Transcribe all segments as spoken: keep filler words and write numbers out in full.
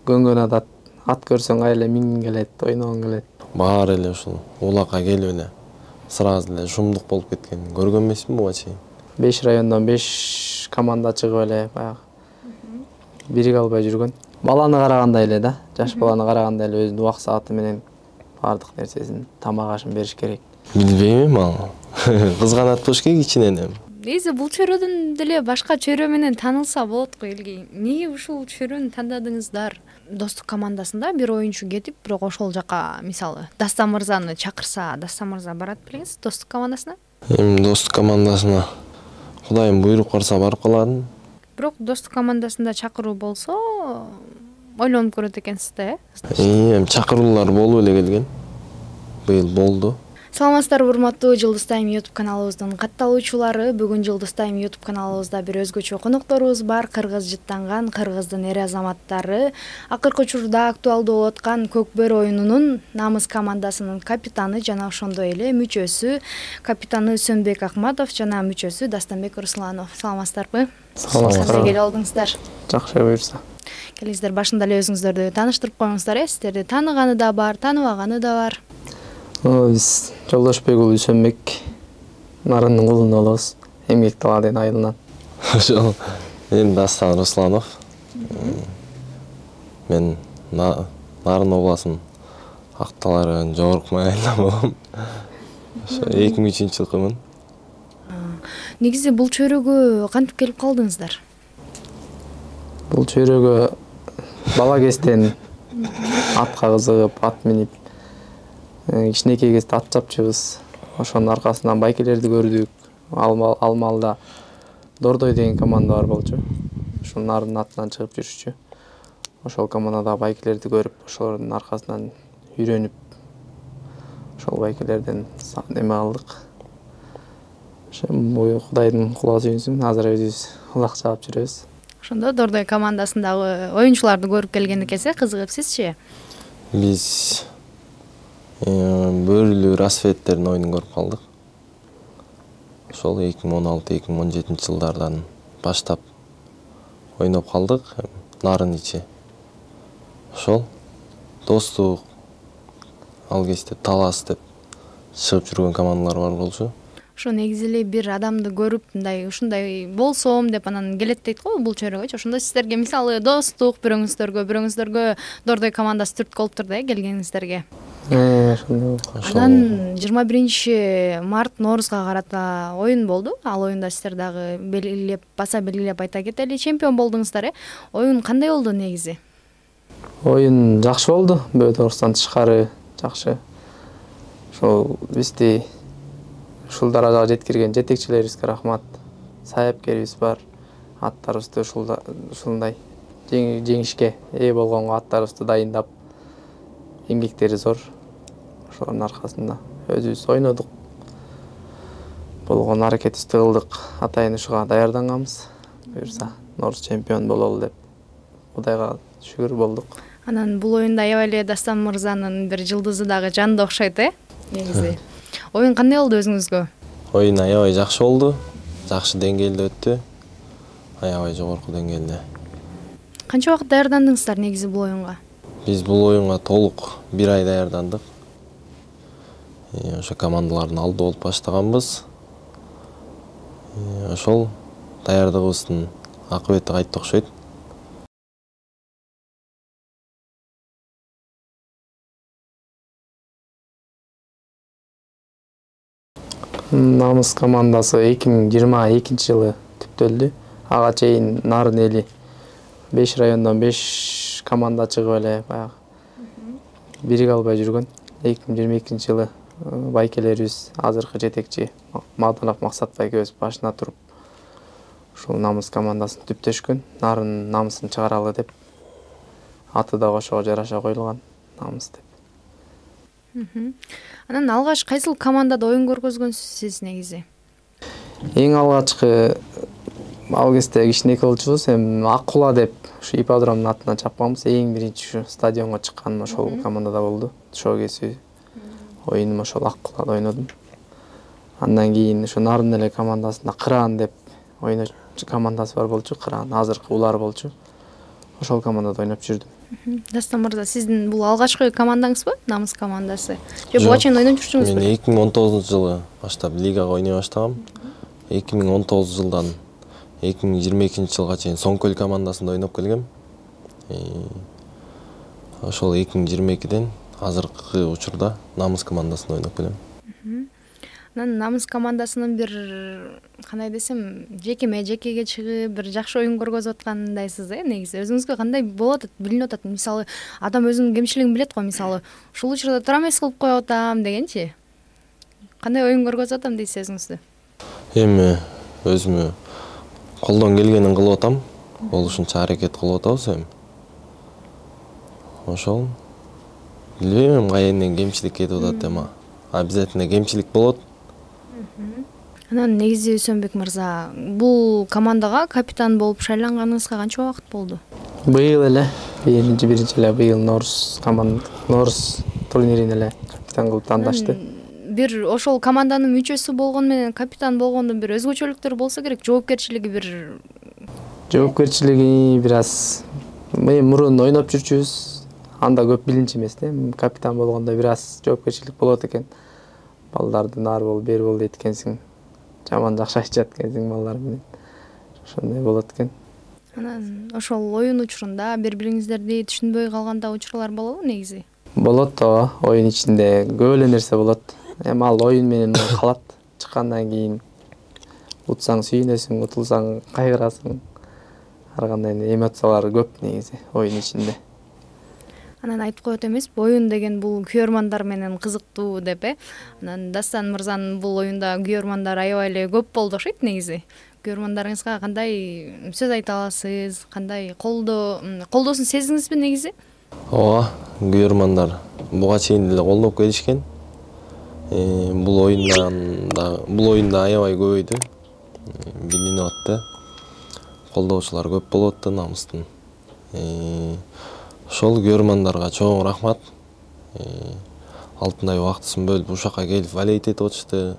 көңгөн ат ат көрсөң айла мингиң келет, ойногуң келет. Баары эле ушул улакка келип эле сразу эле шумдук болуп кеткен. Көргөн эмесмин буга чейин. беш райондон беш команда чыгып эле баягы бириге албай жүргөн. Баланы карагандай эле да, жаш баланы карагандай эле өзүнүн убак сааты менен бардык нерсесин, тамак ашын бериш керек. Билбейм ал. Кызганат болуш керек ичинен. Негизи бул чөйрөдөн деле башка чөйрө менен таанылса болот го элге. Эмнеге ушул чөйрөнү тандадыңыздар? Достук командасында бир оюнчу кетип, бирок ошол жака мисалы Дастан мырзаны чакырса, Дастан мырза барат белеңиз достук командасына? Эми достук командасына Кудайым буйрук барса барып калардым. Бирок достук командасында чакыруу болсо, ойлонуп көрөт экенсиз да, э? Эми чакыруулар болуп эле келген. Быйыл болду. Саламатсыздарбы, урматтуу Жылдыз Тайм YouTube каналыбыздын катталуучулары. Бүгүн Жылдыз Тайм YouTube каналыбызда бир өзгөчө конокторубуз бар. Кыргыз жыттанган кыргыздын эр азаматтары. Акыркы учурда актуалдуу болуп аткан Көкбөр оюнунун намыс командасынын капитаны жана ошондой эле мүчөсү капитаны Сөнбек Акматов жана мүчөсү Дастанбек Русланов. Саламатсыздарбы? Саламатсыздар. Келип алдыңыздар. Жакшы буйрса. Келиңиздер, башында эле өзүңүздөрдү тааныштырып коюңуздар, э? Сиздерди тааныганы да бар, тааныбаганы да бар. Биз Жолдошбек уулу Сөнбек Нарындын кулунда болобуз. Эмгек талаадын айылынан. Ошол мен Дастан Русланов. Мен Нарын областынын Актал районунун жогорку майылынан болом. Ошо эки миң үчүнчү жылкымын. Негизи бул чөйрөгө кантип келип калдыңыздар? Бул чөйрөгө бала кезден атка кызыгып, ат минип, кичинекей кезде ат чапчыбыз. Ошонун аркасынан байкелерди көрдүк. Алмалда Дордой деген команда бар болчу. Ушул Нардын атынан чыгып жүрүшчү. Ошол командада байкелерди көрүп, ошолордун аркасынан үйрөнүп, ошол байкелерден неме кылдык. Ошо Кудайдын кулга сүйүнсүн, азыр өзүбүз улак чаап жүрөбүз. Ошондо Дордой командасындагы оюнчуларды көрүп келген экенсиз, кызыгып сизчи? Биз Бөрүлүү Рассветтердин оюнун көрүп калдык. Ошол эки миң он алты эки миң он жетинчи жылдардан баштап ойноп калдык. Нарын ичи. Ошол достук ал кезде Талас деп чыгып жүргөн командалар бар болчу. Ошо негизи эле бир адамды көрүп, мындай ушундай болсом деп анан келет дейт го бул чөйрөгөчү. Ошондо сиздерге мисалы достук бирөөңүздөргө, бирөөңүздөргө Дордой командасы түрткү болуптур да келгениңиздерге. Э, ошондой. Анан жыйырма биринчи март Ноорузга карата оюн болду. Ал оюнда сиздер дагы белгилеп, баса белгилеп айта кетели, чемпион болдуңуздар, э? Оюн кандай болду негизи? Оюн жакшы болду. Бөөдөрстөн тышкары жакшы. Ошол бизди ушул даражага жеткирген жетекчилерибизге рахмат. Саяпкерибиз бар. Аттарыбызды ушундай жеңишке ээ болгонго аттарыбызды дайындап, эмгектери зор. Ошонун аркасында өзүбүз ойнодук. Болгон аракетибизди кылдык. Атайын ушуга даярданганбыз. Буюрса Нооруз чемпион бололу деп Кудайга шүгүр болдук. Анан бул оюнда аябай эле Дастан мырзанын бир жылдызы дагы жанды окшойт, э? Негизи. Оюн кандай болду өзүңүзгө? Оюн аябай жакшы болду. Жакшы деңгээлде өттү. Аябай жогорку деңгээлде. Канча убакыт даярдандыңыздар негизи бул оюнга? Биз бул оюнга толук бир ай даярдандык. Ошо командалардын алды болуп баштаганбыз. Ошол даярдыгыбыздын акыбети кайтты окшойт. Намыс командасы эки миң жыйырма экинчи жылы түптөлдү. Ага чейин Нарын эли беш райондон беш команда чыгып эле баягы бириге албай жүргөн. эки миң жыйырма экинчи жылы байкелерибиз, азыркы жетекчи Мадынов Максатбай экөөбүз башына туруп, ушул намыс командасын түптөшкөн. Нарын намысын чыгаралы деп. Аты да ошого жараша коюлган, намыс деп. Анан алгач кайсыл командада оюн көргөзгөнсүз негизи? Эң алгачкы ал кезде кичинекей болчубуз, эми Аккула деп ушу ипподромдун атынан чапканбыз. Эң биринчи ушу стадионго чыкканым ошол командада болду. Шоо кесүү оюнум ошол Аккулада ойнодум. Андан кийин ушу Нарын эле командасында Кыран деп ойночу командасы бар болчу. Кыран азыркы улар болчу. Ошол командада ойноп жүрдүм. Дастан мырза, сиздин бул алгачкы командаңызбы, Намыс командасы? Же буга чейин ойноп жүрчүңүзбү? Мен эки миң он тогузунчу жылы баштап лигага ойной баштагам. эки миң он тогузунчу жылдан эки миң жыйырма экинчи жылга чейин Соңкөл командасында ойноп келгем. Ошол эки миң жыйырма экиден азыркы учурда Намыс командасында ойноп келем. Анан Намыс командасынын бир кандай десем, жекеме жекеге чыгып бир жакшы оюн көргөзүп аткандайсыз э, негизи. Өзүңүзгө кандай болуп атат, билинип атат? Мисалы, адам өзүнүн кемчилигин билет го, мисалы, ушул учурда туура эмес кылып коюп атам дегенчи. Кандай оюн көргөзүп атам дейсиз өзүңүздү? Эми өзүмө колдон келгенин кылып атам. Болушунча аракет кылып атабыз эми. Ошол. Билбейм кайеринен кемчилик кетип атат эми. Обязательно кемчилик болот. Анан негизи Үсөнбек мырза, бул командага капитан болуп шайланганыңызга канча убакыт болду? Быйыл эле, биринчи биринчи эле быйыл Норус команда, Норус турнирине эле капитан кылып тандашты. Бир ошол команданын мүчөсү болгону менен капитан болгондун бир өзгөчөлүктөрү болсо керек, жоопкерчилиги бир жоопкерчилиги бир аз. Мен мурун ойноп жүрчүбүз, анда көп билинчи эмес да. Капитан болгондо бир аз жоопкерчилик болот экен. Балдарды нар бол, бер бол дейт экенсиң. Жаман жакшы айтышат экенсиң балдар менен. Ошондой болот экен. Анан ошол оюн учурунда бири-бириңиздерди түшүнбөй калганда учурлар болобу негизи? Болот да, оюн ичинде көп эле нерсе болот. Эми ал оюн менен калат. Чыккандан кийин утсаң сүйүнөсүң, утулсаң кайгырасың. Ар кандай эмоциялар көп негизи оюн ичинде. Анан айтып коет эмеспи, оюн деген бул күйөрмандар менен кызыктуу деп э. Анан Дастан мырзанын бул оюнда күйөрмандары аябай эле көп болду окшойт негизи. Күйөрмандарыңызга кандай сөз айта аласыз? Кандай колдоо, колдоосун сездиңизби негизи? Ооба, күйөрмандар буга чейин деле колдоп келишкен. Бул оюндан да, бул оюнда аябай көбөйдү. Билинип атты. Колдоочулар көп болуп атты Намыстын. Ошол күйөрмандарга чоң рахмат. Алтындай убактысын бөлүп ушакка келип валейт этип атышты.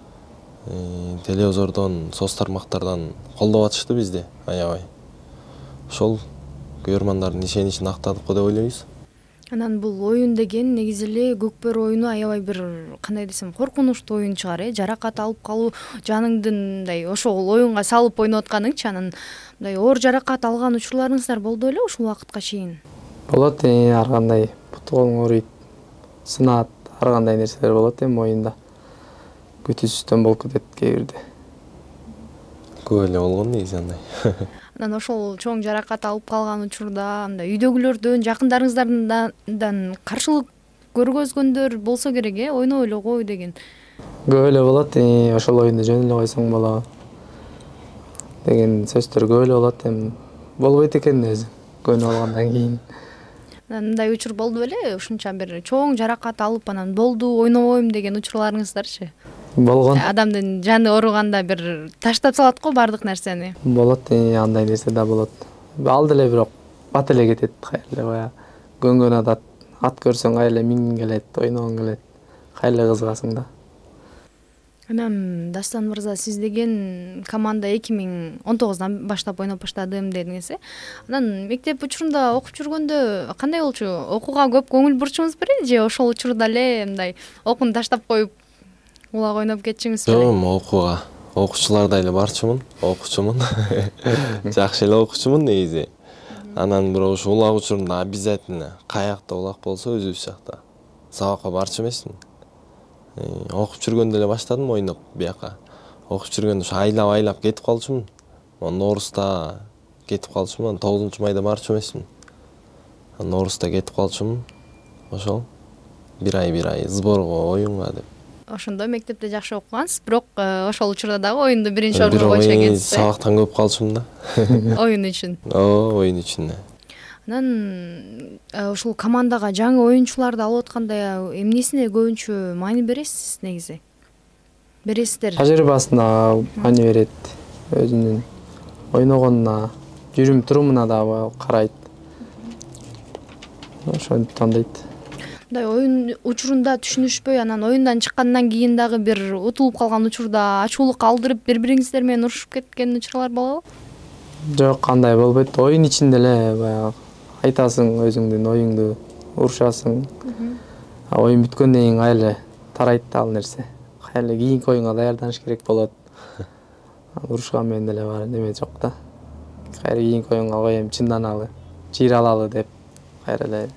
Телевизордон, соц тармактардан колдоп атышты бизди аябай. Ошол күйөрмандардын ишеничин актадык го деп ойлойбуз. Анан бул оюн деген негизи эле көкбөр оюну аябай бир кандай десем, коркунучтуу оюн чыгар э. Жаракат алып калуу жаныңдын мындай ошол оюнга салып ойноп атканың, анан мындай оор жаракат алган учурларыңыздар болду беле ушул убакытка чейин? Болот, ар кандай бут колуң ооруйт, сынат, ар кандай нерселер болот эми оюнда. Күтүүсүздөн болуп кетет кээ бирде. Көп эле болгон негизи андай. Анан ошол чоң жаракат алып калган учурда мындай үйдөгүлөрдөн, жакындарыңыздардан каршылык көргөзгөндөр болсо керек э, ойноп эле кой деген. Көп эле болот, ошол оюнду жөн эле койсоң болот деген сөздөр көп эле болот, эми болбойт экен өзү көнүп алгандан кийин. Анан мындай учур болду беле, ушунча бир чоң жаракат алып анан болду, ойнобойм деген учурларыңыздарчы? Болгон. Адамдын жаны ооруганда бир таштап салат го бардык нерсени. Болот, андай нерсе да болот. Ал деле бирок бат эле кетет, кайрыле бая. Көнгөн адат, ат көрсөң кайрыле мингиң келет, ойногуң келет. Кайрыле кызыгасың да. Анан Дастан мырза, сиз деген команда эки миң он тогуздан баштап ойноп баштадым дедиңиз э. Анан мектеп учурунда окуп жүргөндө кандай болчу? Окууга көп көңүл бурчуңуз беле же ошол учурда эле мындай окууну таштап коюп улак ойноп кетчүңүз беле? Жок, окууга окуучулардай эле барчумун, окуучумун. Жакшы эле окуучумун негизи. Анан бирок ушу улак учурунда обязательно каякта улак болсо өзүбүз жакта сабакка барчу эмесмин. Окуп жүргөндө эле баштадым ойноп бияка. Окуп жүргөндө ушу айлап-айлап кетип калчумун. Норуста кетип калчумун, тогузунчу майда барчу эмесмин. Норуста кетип калчумун. Ошол бир ай бир ай сборго, оюнга деп. Ошондо мектепте жакшы окугансыз, бирок ошол учурда дагы оюнду биринчи орунга койчу экенсиз. Сабактан көп калчумун да. Оюн үчүн. Ооба, оюн үчүн. Анан ушул командага жаңы оюнчуларды алып атканда эмнесине көбүнчө маани бересиз негизи? Бересиздер. Тажрыйбасына маани берет, өзүнүн ойногонуна, жүрүм турумуна да карайт. Ошону тандайт. Мындай оюн учурунда түшүнүшпөй, анан оюндан чыккандан кийин дагы бир утулуп калган учурда ачуулук алдырып, бири-бириңиздер менен урушуп кеткен учурлар болобу? Жок, кандай болбойт. Оюн ичинде эле баягы айтасың өзүңдүн оюңду, урушасың. А оюн бүткөндөн кийин кайра тарайт да ал нерсе. Кайра кийинки оюнга даярданыш керек болот. Урушкан менен деле бар неме жок да. Кайра кийинки оюнга коем, чынданалы, жийире алалы деп кайра эле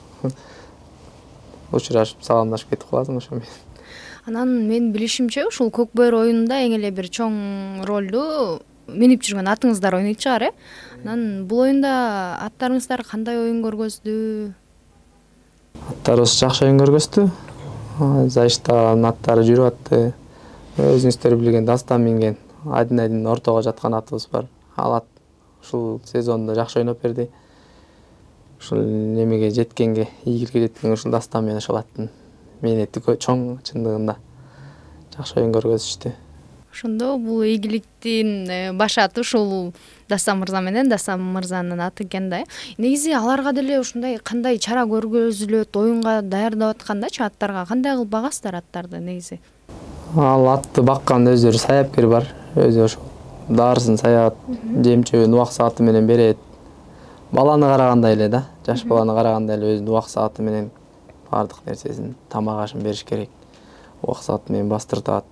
учурашып, саламдашып кетип каласың ошо менен. Анан мен билишимче ушул Көкбөр оюнунда эң эле бир чоң ролду минип жүргөн атыңыздар ойнойт чыгар, э? Анан бул оюнда аттарыңыздар кандай оюн көргөздү? Аттарыбыз жакшы оюн көргөздү. Зайыштаган аттары жүрүп атты. Өзүңүздөр билген Дастан минген Адин-Адин ортого жаткан атыбыз бар. Ал ат ушул сезондо жакшы ойноп берди. Ушул немеге жеткенге, ийгиликке жеткенге ушул Дастан менен ушул аттын мээнети чоң чындыгында. Жакшы оюн көргөзүштү. Ошондо бул ийгиликтин баш аты ушул Дастан мырза менен Дастан мырзанын аты экен да. Негизи аларга деле ушундай кандай чара көргөзүлөт, оюнга даярдап аткандачы аттарга кандай кылып багасыздар аттарды негизи? Ал атты баккан өздөрү саяпкер бар. Өзү ошол дарысын саят, жем-чөбүн убак сааты менен берет. Баланы карагандай эле да, жаш баланы карагандай эле өзүнүн убак сааты менен бардык нерсесин, тамак ашын бериш керек. Убак сааты менен бастыртат.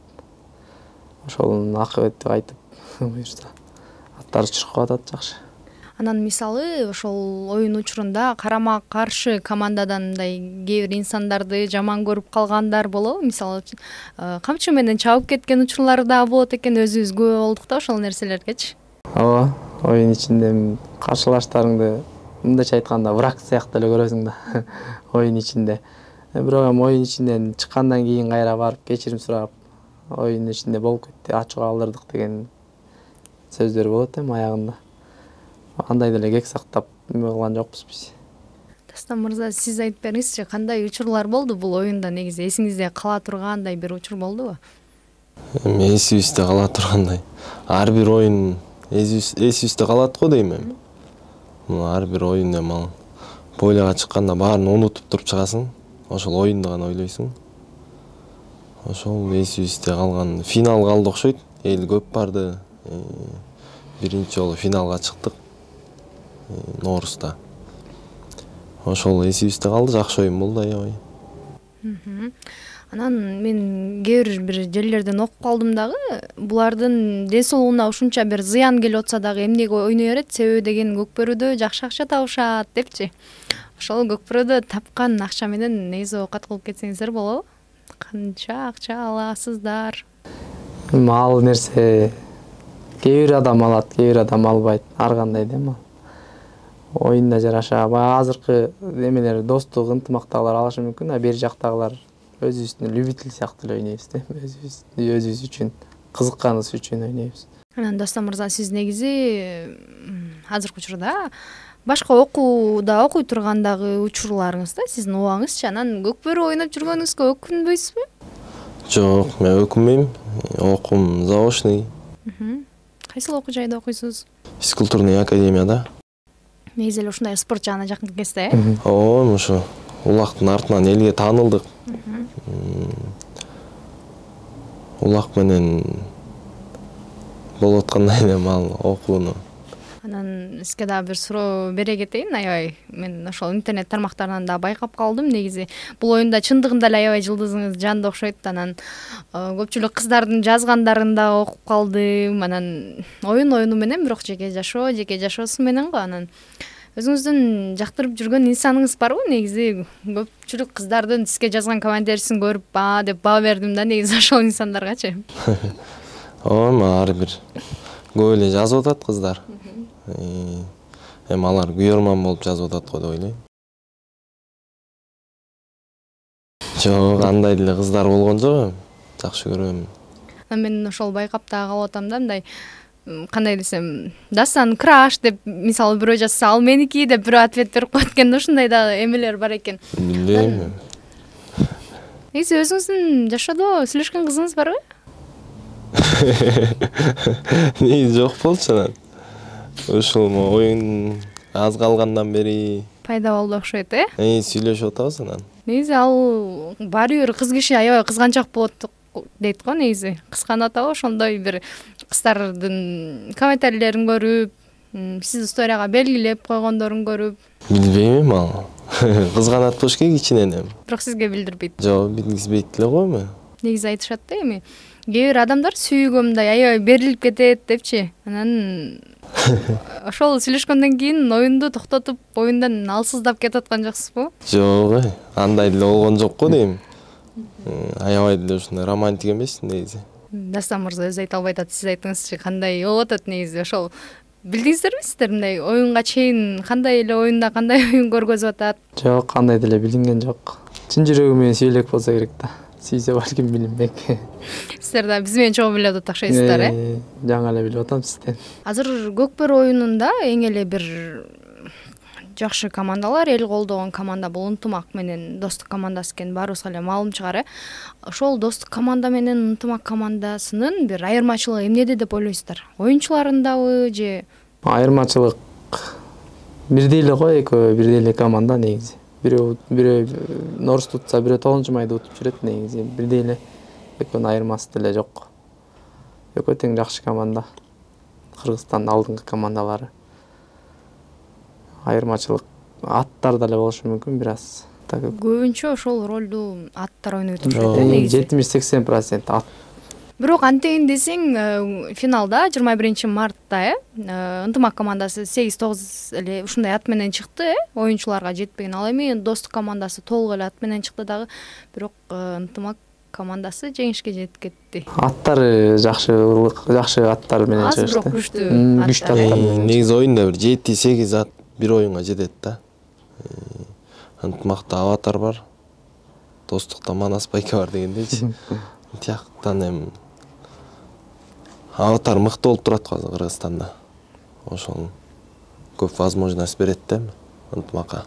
Ошонун акыбети кайтып буюрса аттар чуркап атат жакшы. Анан мисалы ошол оюн учурунда карама каршы командадан мындай кээ бир инсандарды жаман көрүп калгандар болобу? Мисалы камчы менен чабып кеткен учурлар да болот экен, өзүбүз күбө болдук да ошол нерселергечи. Ооба, оюн ичинде каршылаштарыңды мындайча айтканда враг сыяктуу эле көрөсүң да оюн ичинде. Бирок эми оюн ичинден чыккандан кийин кайра барып кечирим сурап, оюн ичинде болуп кетти, ачууга алдырдык деген сөздөр болот эми аягында. Андай деле кек сактап неме кылган жокпуз биз. Дастан мырза, сиз айтып бериңизчи, кандай учурлар болду бул оюнда негизи? Эсиңизде кала тургандай бир учур болдубу? Эми эсибизде кала тургандай. Ар бир оюн эсибизде калат го дейм эми. Ар бир оюн эми ал бойлоого чыкканда баарын унутуп туруп чыгасың. Ошол оюнду гана ойлойсуң. Ошол эсибизде калган финал калды окшойт. Эл көп барды. Биринчи жолу финалга чыктык. Ноорузда. Ошол эсибизде калды, жакшы оюн болду аябай. Анан мен кээ бир жерлерден окуп калдым дагы, булардын ден соолугуна ушунча бир зыян келип атса дагы эмнеге ойной берет? Себеби деген Көкбөрүдө жакшы акча табышат депчи. Ошол Көкбөрүдө тапкан акча менен негизи оокат кылып кетсеңиздер болобу? Канча акча аласыздар? Ал нерсе кээ бир адам алат, кээ бир адам албайт. Ар кандай да эми. Оюнда жараша, баягы азыркы немелер достук, ынтымактагылар алышы мүмкүн, а бери жактагылар өзүбүздүн любитель сыяктуу эле ойнойбуз да. Өзүбүз өзүбүз үчүн, кызыкканыбыз үчүн ойнойбуз. Анан Дастан мырза, сиз негизи азыркы учурда башка окууда окуй тургандагы учурларыңызда сиздин убагыңызчы, анан Көкбөрү ойноп жүргөнүңүзгө өкүнбөйсүзбү? Жок, мен өкүнбөйм. Окуум заочный. Кайсыл окуу жайда окуйсуз? Физкультурный академияда. Негизи эле ушундай спорт жагына жакын экенсиз да, э? Ооба, ошо улактын артынан элге таанылдык. Улак менен болуп аткандай элем ал окууну. Анан сизге дагы бир суроо бере кетейин, аябай мен ошол интернет тармактарынан да байкап калдым. Негизи бул оюнда чындыгында эле аябай жылдызыңыз жанды окшойт. Анан көпчүлүк кыздардын жазгандарын да окуп калдым. Анан оюн оюну менен, бирок жеке жашоо, жеке жашоосу менен го. Анан өзүңүздүн жактырып жүргөн инсаныңыз барбы? Негизи көпчүлүк кыздардын сизге жазган комментарийсин көрүп, а деп баа бердим да, негизи ошол инсандаргачы. Ооба, ар бир көп эле жазып атат кыздар. Эми алар күйөрман болуп жазып атат го деп ойлойм. Жок, андай деле кыздар болгон жок. Жакшы көрөм. Мен ошол байкап да калып атам да, мындай кандай десем, Дастан краш деп мисалы бирөө жазса, ал меники деп бирөө ответ берип коет экен да, ушундай да эмелер бар экен. Билбейм. Негизи өзүңүздүн жашоодо сүйлөшкөн кызыңыз барбы? Негизи жок болчу анан. Ошол оюн аз калгандан бери пайда болду окшойт, э? Э, сүйлөшүп атабыз анан. Негизи ал баары бир кыз киши аябай кызганчак болот дейт го негизи. Кысканып атабы ошондой бир кыздардын комментарийлерин көрүп, Сиз историяга белгилеп койгондорун көрүп. Билбейм ал. Кызганат болуш керек ичинен. Бирок сизге билдирбейт. Жок, билгизбейт эле го эми. Негизи айтышат да эми. Кээ бир адамдар сүйүүгө мындай аябай берилип кетет депчи. Анан ошол сүйлөшкөндөн кийин оюнду токтотуп, оюндан алсыздап кетип аткан жоксузбу? Жок, андай эле болгон жок го дейм. Аябай деле ушундай романтик эмес негизи. Дастан мырза өзү айта албай атат, сиз айтыңызчы, кандай болуп атат негизи? Ошол билдиңиздерби сиздер мындай оюнга чейин кандай эле оюнда кандай оюн көргөзүп атат? Жок, кандай деле билинген жок. Чын жүрөгү менен сүйө болсо керек да. Сүйсө балким билинбек. Сиздер да биз менен чогуу билип атат окшойсуздар, э? Жаңы эле билип атам сизден. Азыр Көкбөр оюнунда эң эле бир жакшы командалар, эл колдогон команда бул Ынтымак менен Достук командасы экен, баарыбызга эле маалым чыгар, э? Ошол Достук команда менен Ынтымак командасынын бир айырмачылыгы эмнеде деп ойлойсуздар? Оюнчуларындабы же? Айырмачылык бирдей эле го, экөө бирдей эле команда негизи. Бирөө бирөө Норус тутса, бирөө тогузунчу майда утуп жүрөт негизи. Бирдей эле. Экөөнүн айырмасы деле жок. Экөө тең жакшы команда. Кыргызстандын алдыңкы командалары. Айырмачылык аттар деле болушу мүмкүн бир аз. Көбүнчө ошол ролду аттар ойноп отурушат э негизи. жетимиш сексен процент ат. Бирок антейин десең, финалда жыйырма биринчи мартта, э, Ынтымак командасы сегиз тогуз эле ушундай ат менен чыкты, э, оюнчуларга жетпеген. Ал эми Достук командасы толук эле ат менен чыкты дагы, бирок Ынтымак командасы жеңишке жетип кетти. Аттары жакшы, жакшы аттар менен чыгышты. Аз бирок күчтүү. Күчтүү аттар менен. Негизи оюнда бир жети сегиз ат бир оюнга жетет да. Ынтымакта Аватар бар, Достукта Манас байке бар дегендейчи. Тияктан эми Аватар мыкты болуп турат го азыр Кыргызстанда. Ошол көп возможность берет да Ынтымакка.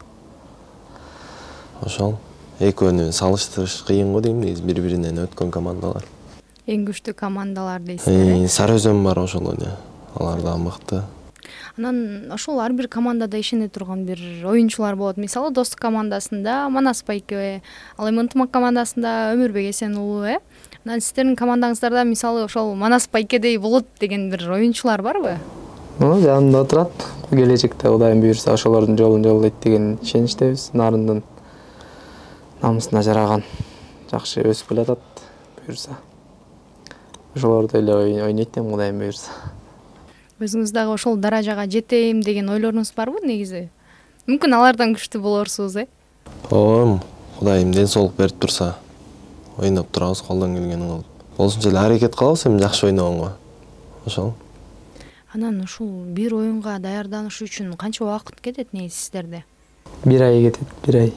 Ошол экөөнү салыштырыш кыйын го дейм, негизи бири-биринен өткөн командалар. Эң күчтүү командалар дейсиздер, э? Сары Өзөн бар ошол эле. Алар да мыкты. Анан ошол ар бир командада ишене турган бир оюнчулар болот. Мисалы Достук командасында Манас байке, ал эми Ынтымак командасында Өмүрбек Эсен уулу, э? Анан сиздердин командаңыздарда мисалы ошол Манас байкедей болот деген бир оюнчулар барбы? Ну, жанымда отурат. Келечекте Кудайым буйрса ошолордун жолун жолдойт деген ишеничтебиз. Нарындын намысына жараган жакшы өсүп келатат буйрса. Ошолорду эле ойнойт дейм Кудайым буйрса. Өзүңүз дагы ошол даражага жетейим деген ойлоруңуз барбы негизи? Мүмкүн алардан күчтүү болорсуз, э? Ооба, Кудайым ден соолук берип турса, ойноп турабыз колдон келгенин кылып. Болсунча эле аракет кылабыз эми жакшы ойногонго. Ошол. Анан ушул бир оюнга даярданыш үчүн канча убакыт кетет негизи сиздерде? Бир ай кетет, бир ай.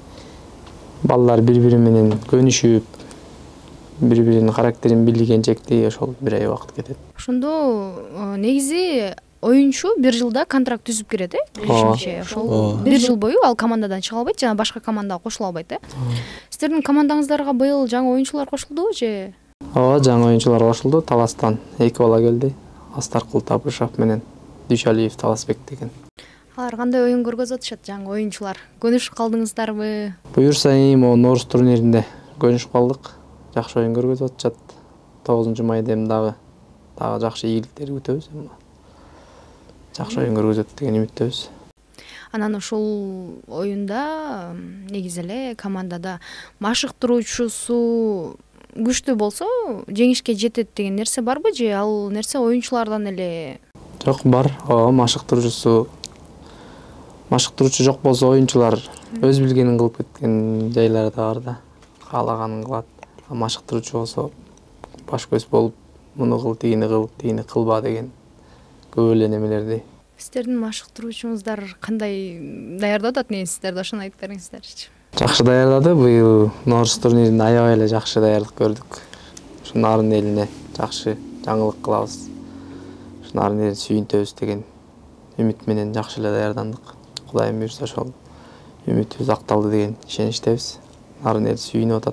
Балдар бири-бири менен көнүшүп, бири-биринин характерин билгенчектей ошол бир ай убакыт кетет. Ошондо негизи оюнчу бир жылда контракт түзүп кирет, э? Билишимче, ошол бир жыл бою ал командадан чыга албайт, жана башка командага кошула албайт, э? Сиздердин командаңыздарга быйыл жаңы оюнчулар кошулдубу же? Ооба, жаңы оюнчулар кошулду. Таластан эки бала келди. Астаркул Табышев менен Дүйшалиев Таласбек деген. Алар кандай оюн көргөзүп атышат, жаңы оюнчулар? Көнүшүп калдыңыздарбы? Буюрса эми могу Норус турниринде көнүшүп калдык. Жакшы оюн көргөзүп атышат. тогузунчу майда эми дагы дагы жакшы ийгиликтер күтөбүз эми. Жакшы оюн көргөзөт деген үмүттөбүз. Анан ушул оюнда негизи эле командада машыктыруучусу күчтүү болсо жеңишке жетет деген нерсе барбы же ал нерсе оюнчулардан эле? Жок, бар. Ооба, машыктыруучусу машыктыруучу жок болсо оюнчулар өз билгенин кылып кеткен жайлары да бар да. Каалаганын кылат. Машыктыруучу болсо баш көз болуп, муну кыл, тигини кыл, тигини кылба деген көп эле немелерди. Сиздердин машыктыруучуңуздар кандай даярдап атат негизи, сиздерде ошону айтып бериңиздерчи. Жакшы даярдады. Быйыл Норус турниринде аябай эле жакшы даярдык көрдүк. Ушу нарын элине жакшы жаңылык кылабыз. Ушу нарын элин сүйүнтөбүз деген үмүт менен жакшы эле даярдандык. Кудайым буйрса ошол үмүтүбүз акталды деген ишеничтебиз. Нарын эл сүйүнүп атат.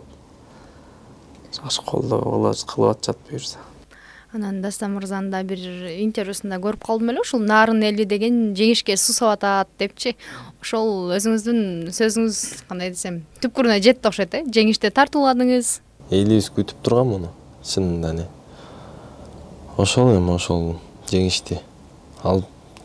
Жакшы колдоо кылып атышат буйрса. Анан Дастан мырзанын да бир интервьюсунда көрүп калдым эле, ушул нарын эли деген жеңишке сусап атат депчи. Ошол өзүңүздүн сөзүңүз кандай десем, түпкүрүнө жетти окшойт, э? Жеңиште тартууладыңыз. Элибиз күтүп турган муну, чынында эле. Ошол эми ошол жеңишти алып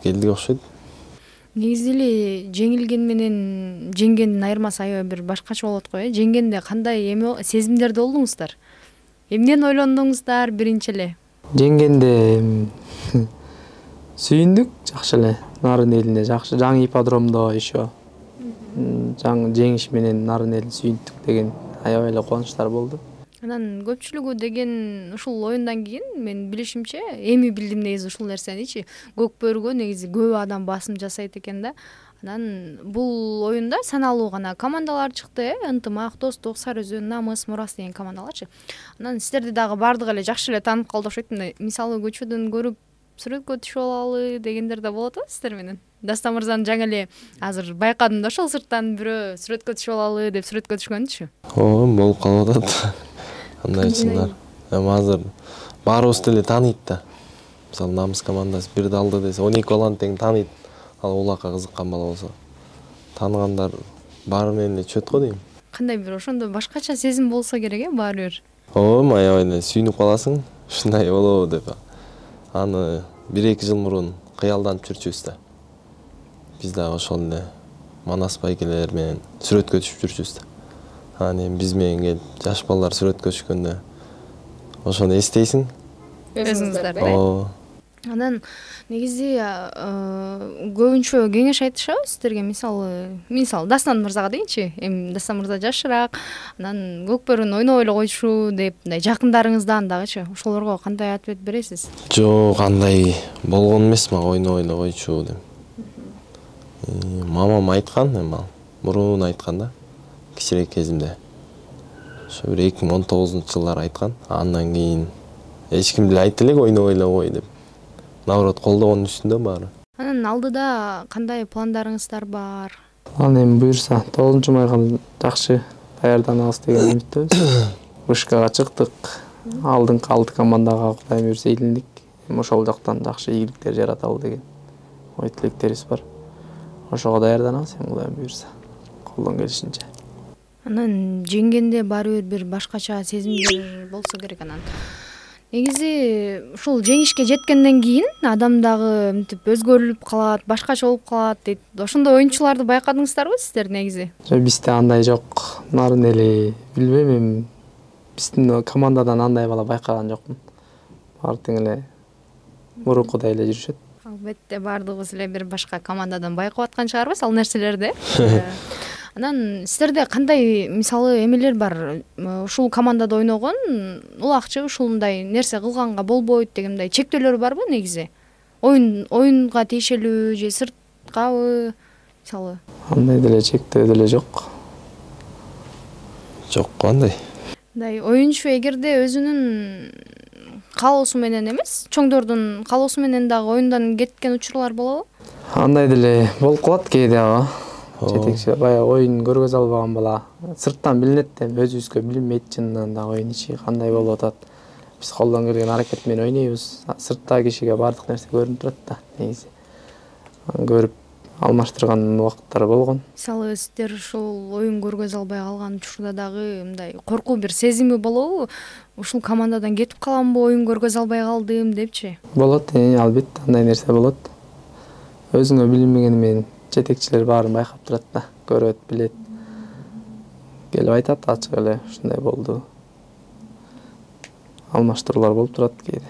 келдик окшойт. Негизи эле жеңилген менен жеңгендин айырмасы аябай бир башкача болот го, э? Жеңгенде кандай эме сезимдерде болдуңуздар? Эмнени ойлондуңуздар биринчи эле? Жеңгенде сүйүндүк жакшы эле. Нарын элине жакшы жаңы ипподромдо еще жаңы жеңиш менен нарын эл сүйүндүк деген аябай эле кубанычтар болду. Анан көпчүлүгү деген ушул оюндан кийин мен билишимче, эми билдим негизи ушул нерсеничи, Көкбөрүгө негизи көп адам басым жасайт экен да. Анан бул оюнда саналуу гана командалар чыкты, э? Ынтымак, Достук, Сары Өзөн, Намыс, Мурас деген командаларчы. Анан сиздерди дагы бардыгы эле жакшы эле таанып калды окшойт. Мисалы көчөдөн көрүп сүрөткө түшүп алалы дегендер да болот го сиздер менен. Даста мырзаны жаңы эле азыр байкадым да, ошол сырттан бирөө сүрөткө түшүп алалы деп сүрөткө түшкөнчү. Ооба, болуп калып атат. Андай чындар. Эми азыр баарыбызды эле тааныйт да. Мисалы Намыс командасы бирди алды десе, он эки баланы тең тааныйт. Ал улакка кызыккан бала болсо, тааныгандар баары менен эле чөт го дейм. Кандай бир ошондой башкача сезим болсо керек, э, баары бир. Ооба, аябай эле сүйүнүп каласың. Ушундай болобу деп. Аны бир эки жыл мурун кыялданып жүрчүбүз да. Биз дагы ошол эле Манас байкелер менен сүрөткө түшүп жүрчүбүз да. Анан эми биз менен келип жаш балдар сүрөткө түшкөндө ошону эстейсиң. Өзүңүздөр, э? Ооба. Анан негизи көбүнчө кеңеш айтышабы сиздерге, мисалы, мисалы Дастан мырзага дейинчи. Эми Дастан мырза жашыраак, анан Көкбөрүн ойнобой эле койчу деп, мындай жакындарыңыздан дагычы ошолорго кандай ответ бересиз? Жок, андай болгон эмес мага ойнобой эле койчу деп. Мамам айткан, эми ал мурун айткан да, кичирээк кезимде. Ошо бир эки миң он тогузунчу жылдары айткан. Андан кийин эч ким деле айтты элек ойнобой эле кой деп. Наоборот, колдогонун үстүндө баары. Анан алдыда кандай пландарыңыздар бар? План эми буюрса тогузунчу майга жакшы даярданабыз деген үмүттөбүз. Вышкага чыктык. Алдыңкы алты командага Кудай буюрса илиндик. Эми ошол жактан жакшы ийгиликтер жараталы деген ой тилектерибиз бар. Ошого даярданабыз эми Кудай буюрса, колдон келишинче. Анан жеңгенде баары бир башкача сезимдер болсо керек. Анан негизи ушул жеңишке жеткенден кийин адам дагы мынтип өзгөрүлүп калат, башкача болуп калат дейт. Ошондой оюнчуларды байкадыңыздарбы сиздер негизи? Жок, бизде андай жок. Нарын эли билбейм эми. Биздин командадан андай бала байкаган жокмун. Баары тең эле мурункудай эле жүрүшөт. Албетте баардыгыбыз эле бир башка командадан байкап аткан чыгарбыз ал нерселерди. Анан сиздерде кандай мисалы эмелер бар? Ушул командада ойногон улакчы ушундай нерсе кылганга болбойт деген мындай чектөөлөр барбы негизи? Оюн оюнга тиешелүү же сырткабы мисалы? Андай деле чектөө деле жок. Жок кандай? Мындай оюнчу эгерде өзүнүн каалоосу менен эмес, чоңдордун каалоосу менен дагы оюндан кеткен учурлар болобу? Андай деле болуп калат кээде ага. Жетекчи баягы оюн көргөзө албаган бала сырттан билинет да, өзүбүзгө билинбейт чынынан да оюн ичи кандай болуп атат. Биз колдон келген аракет менен ойнойбуз. Сырттагы кишиге баардык нерсе көрүнүп турат да негизи. Көрүп алмаштырган убакыттар болгон. Мисалы сиздер ушул оюн көргөзө албай калган учурда дагы мындай коркуу бир сезими болобу? Ушул командадан кетип каламбы, оюн көргөзө албай калдым депчи? Болот, албетте андай нерсе болот. Өзүңө билинбегени менен жетекчилер баарын байкап турат да, көрөт, билет. Келип айтат ачык эле, ушундай болду. Алмаштыруулар болуп турат кээде.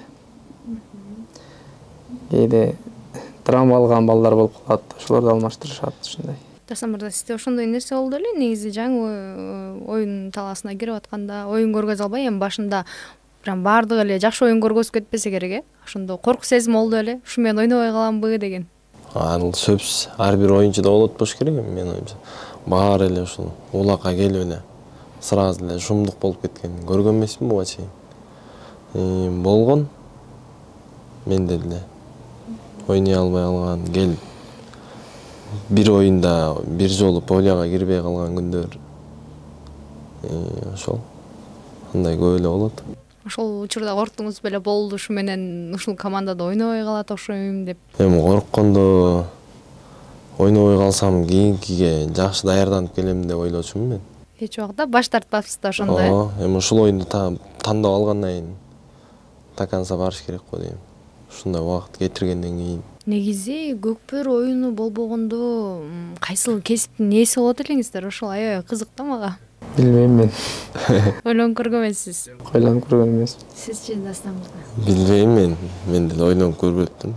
Кээде травма алган балдар болуп калат, ошолорду алмаштырышат ушундай. Дастан мырза, сизде ошондой нерсе болду эле негизи жаңы оюн талаасына кирип атканда оюн көргөзө албай, эми башында прям баардыгы эле жакшы оюн көргөзүп кетпесе керек, э? Ошондо коркуу сезим болду эле, ушу мен ойнобой каламбы деген. Ал сөзсүз ар бир оюнчуда болот болуш керек эми мен оюмча. Баары эле ушул улакка келип эле сразу эле жумдук болуп кеткен көргөн эмесмин буга чейин. Болгон менде деле ойной албай калган, келип бир оюнда бир жолу полияга кирбей калган күндөр. Ошол андай көп эле болот. Ошол учурда корктуңуз беле болду, ушу менен ушул командада ойнобой калат окшойм деп. Эми корккондо ойнобой калсам кийинкиге жакшы даярданып келем деп ойлочумун мен. Эч убакта баш тартпапсыз да ошондой. Ооба, эми ушул оюнду тандап алгандан кийин до конца барыш керек го дейм. ушундай убакыт кетиргенден кийин. Негизи көкбөр оюну болбогондо кайсыл кесиптин ээси болот элеңиздер? Ошол аябай кызык да мага. Билбейм мен. Ойлонуп көргөн эмессиз? Ойлонуп көргөн эмесмин. Сизчи, Дастан мырза? Билбейм мен. Мен деле ойлонуп көрбөптүм.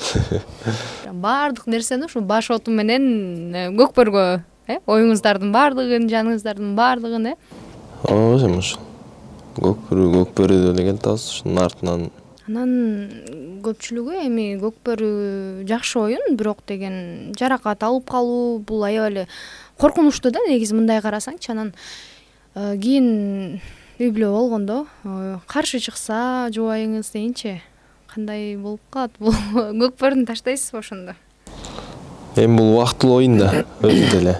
Баардык нерсени ушу баш оту менен көкбөргө, э, оюңуздардын баардыгын, жаныңыздардын баардыгын, э? Ооба, ошол. Көкбөрү, көкбөрү деген атабыз, ушунун артынан. Анан көпчүлүгү эми көкбөрү жакшы оюн, бирок деген жаракат алып калуу бул аябай эле коркунучтуу да негизи мындай карасаңчы. Анан кийин үй бүлө болгондо каршы чыкса жубайыңыз дейинчи, кандай болуп калат? Бул көкбөрүн таштайсызбы ошондо? Эми бул убактылуу оюн да өзү деле.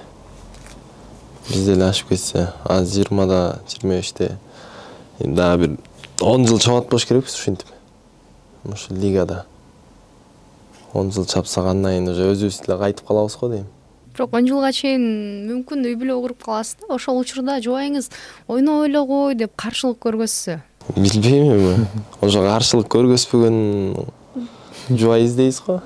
Биз деле ашып кетсе, азыр жыйырмада, жыйырма беште дагы бир он жыл чабат болуш керекпиз ушинтип. Ошо лигада он жыл чапсак андан кийин уже өзүбүз деле кайтып калабыз го дейм. Бирок он жылга чейин мүмкүн үй бүлө куруп каласыз да. Ошол учурда жубайыңыз ойноп ойлогуй деп каршылык көргөзсө? Билбейм эми. Ошо каршылык көргөзбөгөн жубай издейбиз го.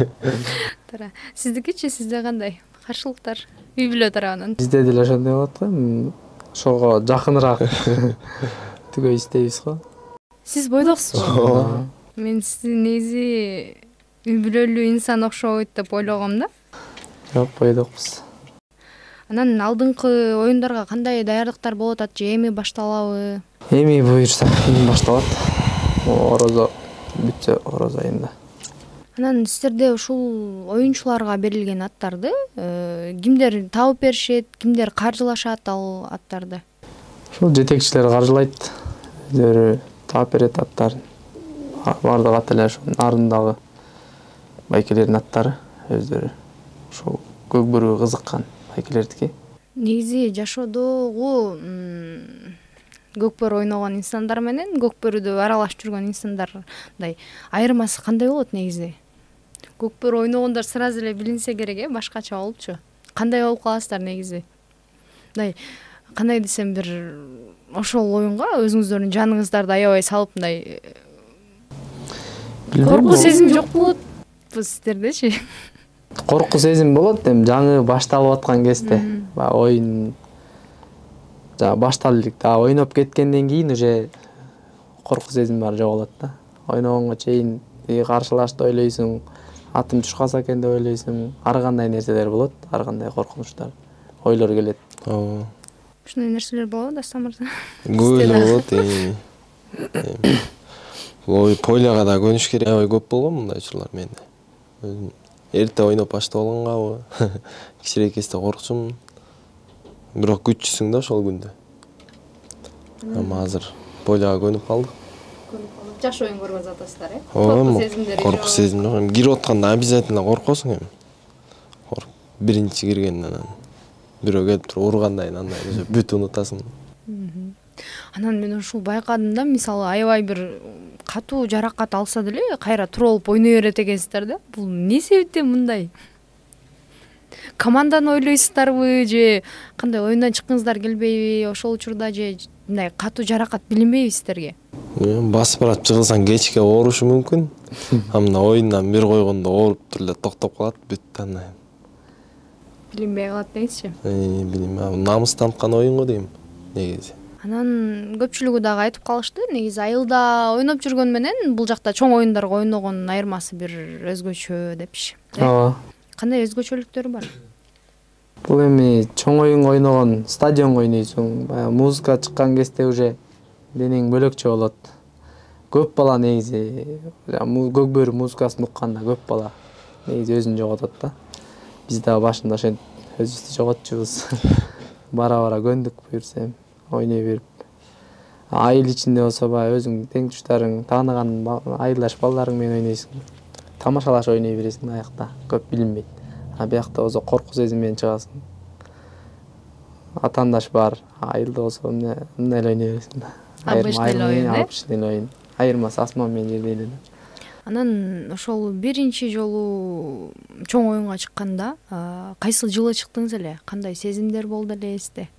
Сиздикичи, сизде кандай каршылыктар үй бүлө тарабынан? Бизде деле ошондой болот го. Ошого жакыныраак төгө издейбиз го. Сиз бойдоксузбу? Мен сизди негизи үй бүлөлүү инсан окшобойт деп ойлогом да. Жок, бойдокпуз. Анан алдыңкы оюндарга кандай даярдыктар болуп атат же эми башталабы? Эми буюрса эми башталат. Орозо бүтсө орозо айында. Анан сиздерде ушул оюнчуларга берилген аттарды кимдер табып беришет, кимдер каржылашат ал аттарды? Ушул жетекчилер каржылайт, өздөрү таап берет аттарын. Бардык ат эле ошо нарындагы байкелердин аттары өздөрү. Ошол көкбөрүгө кызыккан байкелердики. Негизи жашоодогу көкбөр ойногон инсандар менен көкбөрүдө аралашып жүргөн инсандардай айырмасы кандай болот негизи? Көкбөр ойногондор сразу эле билинсе керек, э, башкача болупчу. Кандай болуп каласыздар негизи? Мындай кандай десем бир ошол оюнга өзүңүздөрдүн жаныңыздарды аябай салып мындай коркуу сезим жок болотпу сиздердечи? Коркуу сезим болот, эми жаңы башталып аткан кезде. Баягы оюн жана башталып элек да ойноп кеткенден кийин уже коркуу сезим баары жоголот да. Ойногонго чейин каршылашты ойлойсуң, атым чуркаса экен деп ойлойсуң, ар кандай нерселер болот, ар кандай коркунучтар, ойлор келет. Ооба. Ушундай нерселер болобу Дастан мырза? Көп эле болот эми. Ой, поляга да көнүш керек. Аябай көп болгон мындай учурлар менде. Өзүм эрте ойноп баштап алгангабы, кичирээк кезде коркчумун. Бирок күчүсүң да ошол күндө. Эми азыр поляга көнүп калдык. Көнүп калдык. Жакшы оюн көргөзүп атасыздар, э? Коркуу сезимдери. Коркуу сезим жок. Кирип атканда обязательно коркосуң эми. Биринчи киргенден анан бирөө келип туруп ургандай андай уже бүт унутасың. Анан мен ушул байкадым да, мисалы аябай бир катуу жаракат алса деле кайра туруп алып ойной берет экенсиздер да. Бул эмне себептен мындай? Команданы ойлойсуздарбы же кандай оюндан чыккыңыздар келбейби? Ошол учурда же мындай катуу жаракат билинбейби сиздерге? Басып барып жыгылсаң кечке оорушу мүмкүн. А мына оюндан бир койгондо ооруп туруп эле токтоп калат, бүт андай. Билинбей калат дейсизчи? Билинбейм. Намыстанткан оюн го дейм негизи. Анан көпчүлүгү дагы айтып калышты, негизи айылда ойноп жүргөн менен бул жакта чоң оюндарга ойногонун айырмасы бир өзгөчө депчи. Ооба. Кандай өзгөчөлүктөрү бар? Бул эми чоң оюн ойногон стадионго ойнойсуң, баягы музыка чыккан кезде уже денең бөлөкчө болот. Көп бала негизи көкбөрү музыкасын укканда көп бала негизи өзүн жоготот да. Биз дагы башында ошентип өзүбүздү жоготчубуз. Бара-бара көндүк буюрса эми ойной берип. Айыл ичинде болсо баягы өзүң тең туштарың, тааныган айылдаш балдарың менен ойнойсуң. Тамашалаш ойной бересиң аякта, көп билинбейт. А биякта болсо коркуу сезим менен чыгасың. Атаандаш бар, айылда болсо мындай эле ойной бересиң да. Обычный оюн, э? Обычный оюн. Айырмасы асман менен жердей эле. Анан ошол биринчи жолу чоң оюнга чыкканда кайсыл жылы чыктыңыз эле? Кандай сезимдер болду эле эсте?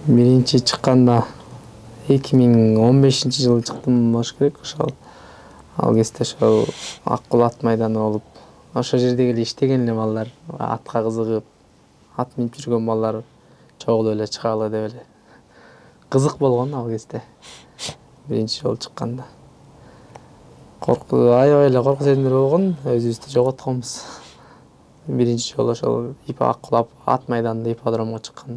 Биринчи чыкканда эки миң он бешинчи жылы чыктым болуш керек ошол. Ал кезде ошол Аккул ат майданы болуп, ошол жерде эле иштеген эле балдар, атка кызыгып, ат минип жүргөн балдар чогулуп эле чыгалы деп эле кызык болгон ал кезде. Биринчи жолу чыкканда. Корку, аябай эле корку сезимдер болгон, өзүбүздү жоготконбуз. Биринчи жолу ошол Аккул ат майданында ипподромго чыкканда.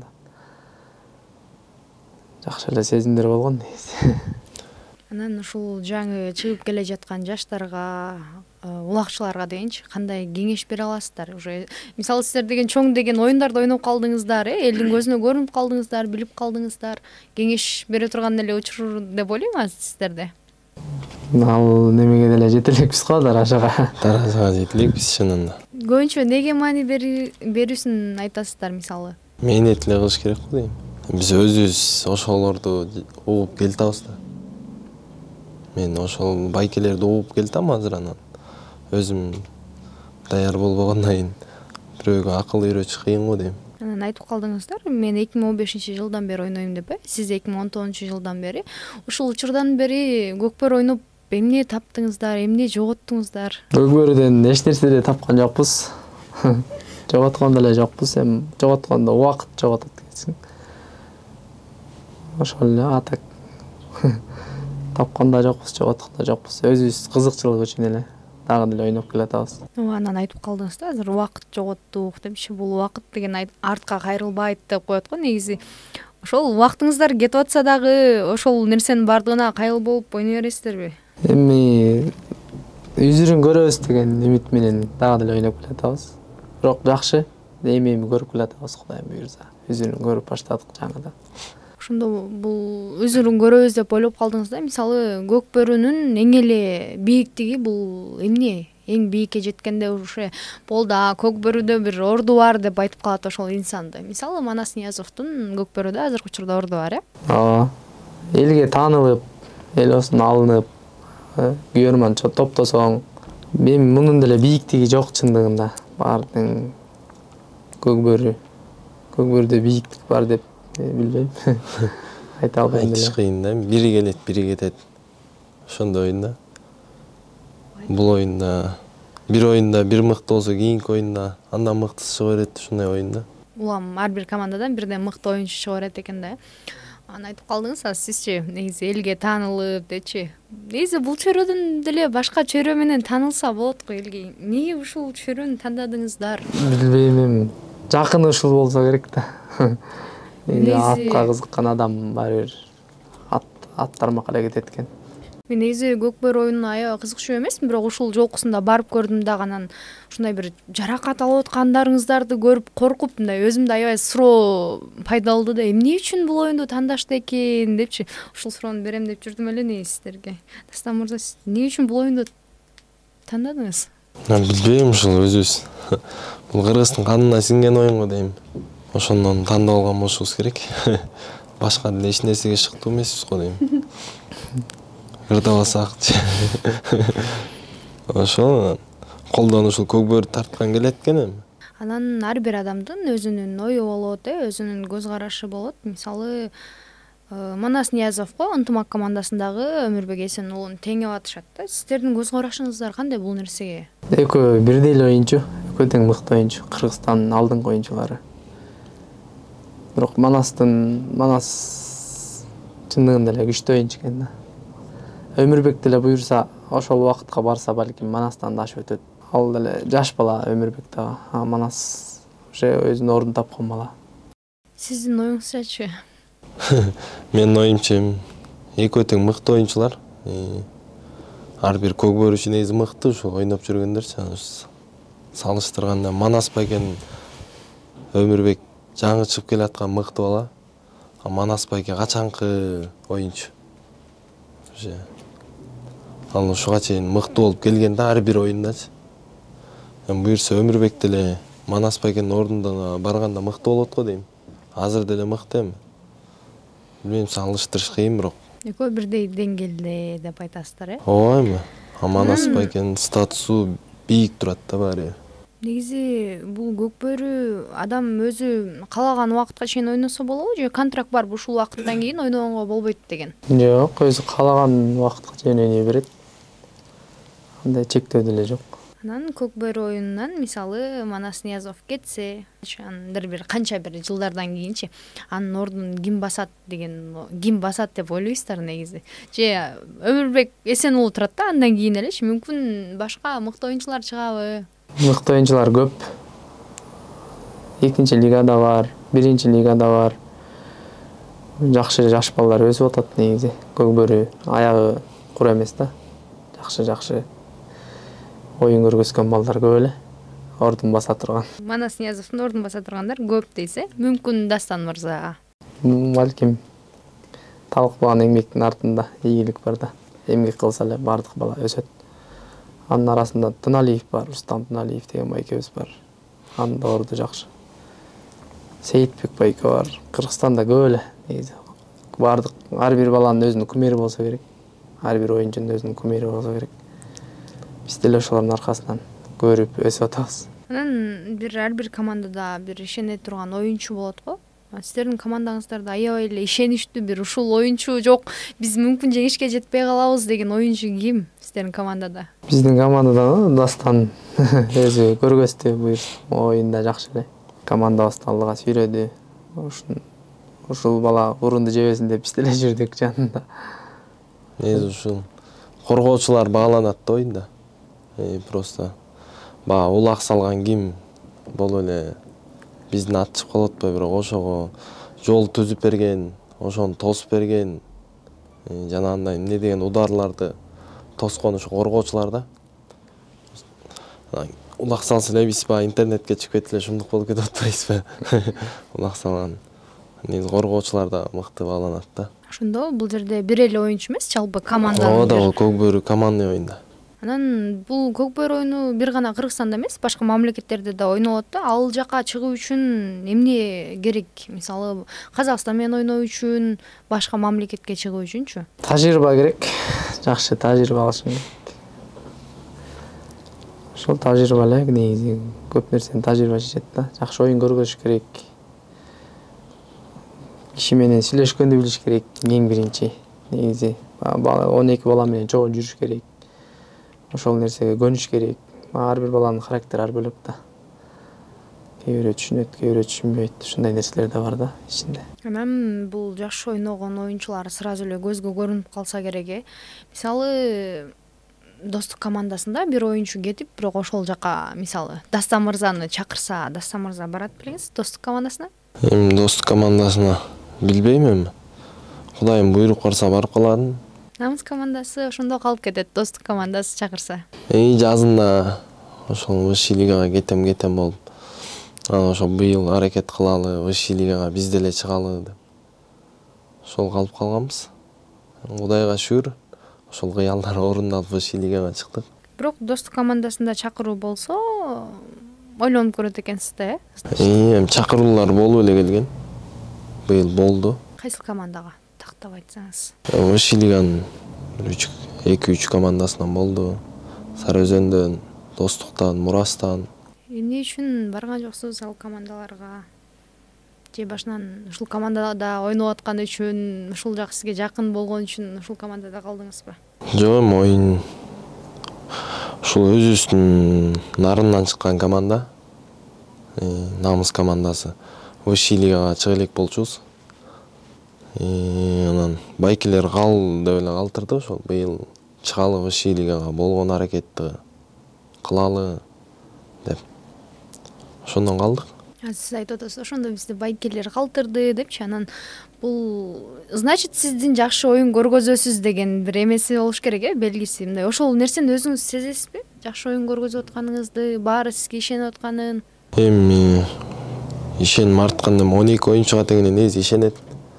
Жакшы эле сезимдер болгон негизи. Анан ушул жаңы чыгып келе жаткан жаштарга, улакчыларга дегенчи кандай кеңеш бере аласыздар? Уже мисалы сиздер деген чоң деген оюндарды ойноп калдыңыздар, э, элдин көзүнө көрүнүп калдыңыздар, билип калдыңыздар. Кеңеш бере турган эле учур деп ойлойм азыр сиздерде. Ал немеге деле жете элекпиз го, даражага. Даражага жете элекпиз чынында. Көбүнчө неге маани берүүсүн айтасыздар мисалы? Мээнет эле кылыш керек го дейм. Биз өзүбүз ошолорду угуп келтабыз да. Мен ошол байкелерди угуп келтам азыр, анан өзүм даяр болбогондон кийин бирөөгө акыл үйрөтүш кыйын го дейм. Анан айтып калдыңыздар, мен эки миң он бешинчи жылдан бери ойнойм деп, э? Сиз эки миң он тогузунчу жылдан бери. Ушул учурдан бери көкбөрү ойноп эмне таптыңыздар, эмне жоготтуңуздар? Көкбөрүдөн эч нерсе деле тапкан жокпуз. Жоготкон деле жокпуз, эми жоготкондо убакыт жоготот экенсиң. Ошол эле атак. Тапкан да жокпуз, жоготкон да жокпуз. Өзүбүз кызыкчылык үчүн эле дагы деле ойноп келатабыз. Анан айтып калдыңыз да, азыр убакыт жоготтук депчи, бул убакыт деген артка кайрылбайт деп коет го негизи. Ошол убактыңыздар кетип атса дагы ошол нерсенин бардыгына кайыл болуп ойной бересиздерби? Эми үзүрүн көрөбүз деген үмүт менен дагы деле ойноп келатабыз. Бирок жакшы, эми эми көрүп келатабыз, Кудайым буйрса. Үзүрүн көрүп баштадык жаңыдан. Ошондо бул үзүрүн көрөбүз деп ойлоп калдыңыз да, мисалы көкбөрүнүн эң эле бийиктиги бул эмне? Эң бийикке жеткенде ушу болду, көкбөрүдө бир орду бар деп айтып калат ошол инсанды. Мисалы Манас Ниязовдун көкбөрүдө азыркы учурда орду бар, э? Ооба. Элге таанылып, эл осун алынып, күйөрман топтосоң, мен мунун деле бийиктиги жок чындыгында. Бардын көкбөрү, көкбөрүдө бийиктик бар деп билбейм. Айта албайм деле. Айтыш кыйын да, бири келет, бири кетет. Ошондой оюн да. Бул оюнда бир оюнда бир мыкты болсо, кийинки оюнда андан мыктысы чыга берет, ушундай оюн да. Улам ар бир командадан бирден мыкты оюнчу чыга берет экен да. Анан айтып калдыңыз, а сизчи негизи элге таанылып депчи. Негизи бул чөйрөдөн деле башка чөйрө менен таанылса болот го элге. Эмнеге ушул чөйрөнү тандадыңыздар? Билбейм, эми жакыны ушул болсо керек да. Атка кызыккан адам баары бир ат тармакка эле кетет экен. Мен негизи көкбөрү оюнуна аябай кызыкчу эмесмин, бирок ушул жолкусунда барып көрдүм дагы, анан ушундай бир жаракат алып аткандарыңыздарды көрүп коркуп, мындай өзүмдө аябай суроо пайда болду да, эмне үчүн бул оюнду тандашты экен депчи. Ушул суроону берем деп жүрдүм эле негизи сиздерге. Дастан мырза, сиз эмне үчүн бул оюнду тандадыңыз? Мен билбейм, ушул өзүбүз. Бул кыргыздын канына сиңген оюн го дейм. Ошондон тандап алган болушубуз керек. Башка деле эч нерсеге шыктуу эмеспиз го дейм. Кырдабасак. Ошол колдон ушул көкбөрү тарткан келет экен эми. Анан ар бир адамдын өзүнүн ою болот, э, өзүнүн көз карашы болот. Мисалы, Манас Ниязовго ынтымак командасындагы Өмүрбек Эсен уулун теңеп атышат да. Сиздердин көз карашыңыздар кандай бул нерсеге? Экөө бирдей эле оюнчу, экөө тең мыкты оюнчу, Кыргызстандын алдыңкы оюнчулары. Бирок Манастын Манас чындыгында эле күчтүү оюнчу экен да. Өмүрбек деле буйрса, ошол убакытка барса балким Манастан да ашып өтөт. Ал деле жаш бала Өмүрбек дагы. А Манас уже өзүнүн ордун тапкан бала. Сиздин оюңузчачы? Менин оюмча экөө тең мыкты оюнчулар. Ар бир көкбөрүчү негизи мыкты, ушул ойноп жүргөндөрчү. Салыштырганда Манас байкен Өмүрбек жаңы чыгып келаткан мыкты бала. А Манас байке качанкы оюнчу. Уже ал ушуга чейин мыкты болуп келген да ар бир оюндачы. Эми буйрса Өмүрбек деле Манас байкенин ордуна барганда мыкты болот го дейм. Азыр деле мыкты эми. Билбейм, салыштырыш кыйын бирок. Экөө бирдей деңгээлде деп айтасыздар, э? Ооба эми. А Манас байкенин статусу бийик турат да баары. Негизи бул көкбөрү адам өзү каалаган убакытка чейин ойносо болобу же контракт барбы, ушул убакыттан кийин ойногонго болбойт деген? Жок, өзү каалаган убакытка чейин ойной берет. Кандай чектөө деле жок. Анан көк бөрү оюнунан мисалы Манас Ниязов кетсе, анын бир канча бир жылдардан кийинчи анын ордун ким басат деген, ким басат деп ойлойсуздар негизи? Же Өмүрбек Эсен уулу турат да, андан кийин элечи мүмкүн башка мыкты оюнчулар чыгабы? Мыкты оюнчулар көп. Экинчи лигада бар, биринчи лигада бар. Жакшы жаш балдар өсүп атат негизи. Көк бөрү аягы кура эмес да. Жакшы жакшы оюн көргөзгөн балдар көп эле. Ордун баса турган. Манас Ниязовдун ордун баса тургандар көп дейсиз э? Мүмкүн Дастан мырзага? Балким талкпаган эмгектин артында ийгилик бар да. Эмгек кылса эле бардык бала өсөт. Анын арасында Тыналиев бар, Рустам Тыналиев деген байкебиз бар. Анын да орду жакшы. Сейитбек байке бар. Кыргызстанда көп эле негизи. Бардык ар бир баланын өзүнүн кумири болсо керек. Ар бир оюнчунун өзүнүн кумири болсо керек. Биз деле ошолордун аркасынан көрүп өсүп атабыз. Анан бир ар бир командада бир ишене турган оюнчу болот го. Сиздердин командаңыздарда аябай эле ишеничтүү бир ушул оюнчу жок, биз мүмкүн жеңишке жетпей калабыз деген оюнчу ким сиздердин командада? Биздин командада Дастан өзү көргөздү бuyur оюнда жакшы эле. Командабызды алдыга сүйрөдү. Ушун ушул бала урунду жебесин деп биз деле жүрдүк жанында. Негизи ушул коргоочулар бааланат да оюнда. Просто баа улак салган ким болуп эле биздин ат чыгып калат атпайбы, бирок ошого жол түзүп берген, ошону тосуп берген, жанагындай эмне деген ударларды тоскон ушу коргоочулар да. Улак салса эле биз баягы интернетке чыгып кетип эле шумдук болуп кетип атпайбызбы? Улак салган. Негизи коргоочулар да мыкты бааланат да. Ошондо бул жерде бир эле оюнчу эмес, жалпы команда. Ооба да, көк бөрү командный оюнда. Анан бул көк бөрү оюну бир гана Кыргызстанда эмес, башка мамлекеттерде да ойнолот да. Ал жака чыгуу үчүн эмне керек? Мисалы, Казакстан менен ойноо үчүн, башка мамлекетке чыгуу үчүнчү? Тажрыйба керек. Жакшы тажрыйба алыш керек. Ошол тажрыйба эле негизи көп нерсени тажрыйба чечет да. Жакшы оюн көргөзүш керек. Киши менен сүйлөшкөндү билиш керек эң биринчи. Негизи он эки бала менен чогуу жүрүш керек. Ошол нерсеге көнүш керек. Ар бир баланын характери ар бөлөк да. Кээ бирөө түшүнөт, кээ бирөө түшүнбөйт. Ушундай нерселер да бар да ичинде. Анан бул жакшы ойногон оюнчулар сразу эле көзгө көрүнүп калса керек э. Мисалы, Достук командасында бир оюнчу кетип, бирок ошол жака мисалы Дастан мырзаны чакырса, Дастан мырза барат белеңиз Достук командасына? Эми Достук командасына билбейм эми. Кудайым буйрук барса барып калармын. Намыс командасы ошондо калып кетет, Достук командасы чакырса. Эми жазында ошол высший лигага кетем кетем болуп, анан ошо быйыл аракет кылалы, высший лигага биз деле чыгалы деп. Ошол калып калганбыз. Кудайга шүгүр, ошол кыялдар орундалып высший лигага чыктык. Бирок Достук командасында чакыруу болсо, ойлонуп көрөт экенсиз да, э? Эми чакыруулар болуп эле келген. Быйыл болду. Кайсыл командага тактап айтсаңыз? Высший лиганын эки үч командасынан болду. Сары Өзөндөн, Достуктан, Мурастан. Эмне үчүн барган жоксуз ал командаларга? Же башынан ушул командада ойноп аткан үчүн, ушул жак сизге жакын болгон үчүн ушул командада калдыңызбы? Жок, эми оюн ушул өзүбүздүн нарындан чыккан команда. Намыс командасы. Высший лигага чыга элек болчубуз. Анан байкелер кал деп эле калтырды ошол. Быйыл чыгалы высший лигага болгон аракетти кылалы деп. Ошондон калдык. Сиз айтып атасыз, ошондо бизди байкелер калтырды депчи. Анан бул значит сиздин жакшы оюн көргөзөсүз деген бир эмеси болуш керек э, белгиси. Мындай ошол нерсени өзүңүз сезесизби? Жакшы оюн көргөзүп атканыңызды, баары сизге ишенип атканын. Эми ишеним артканда он эки оюнчуга тең негизи ишенет.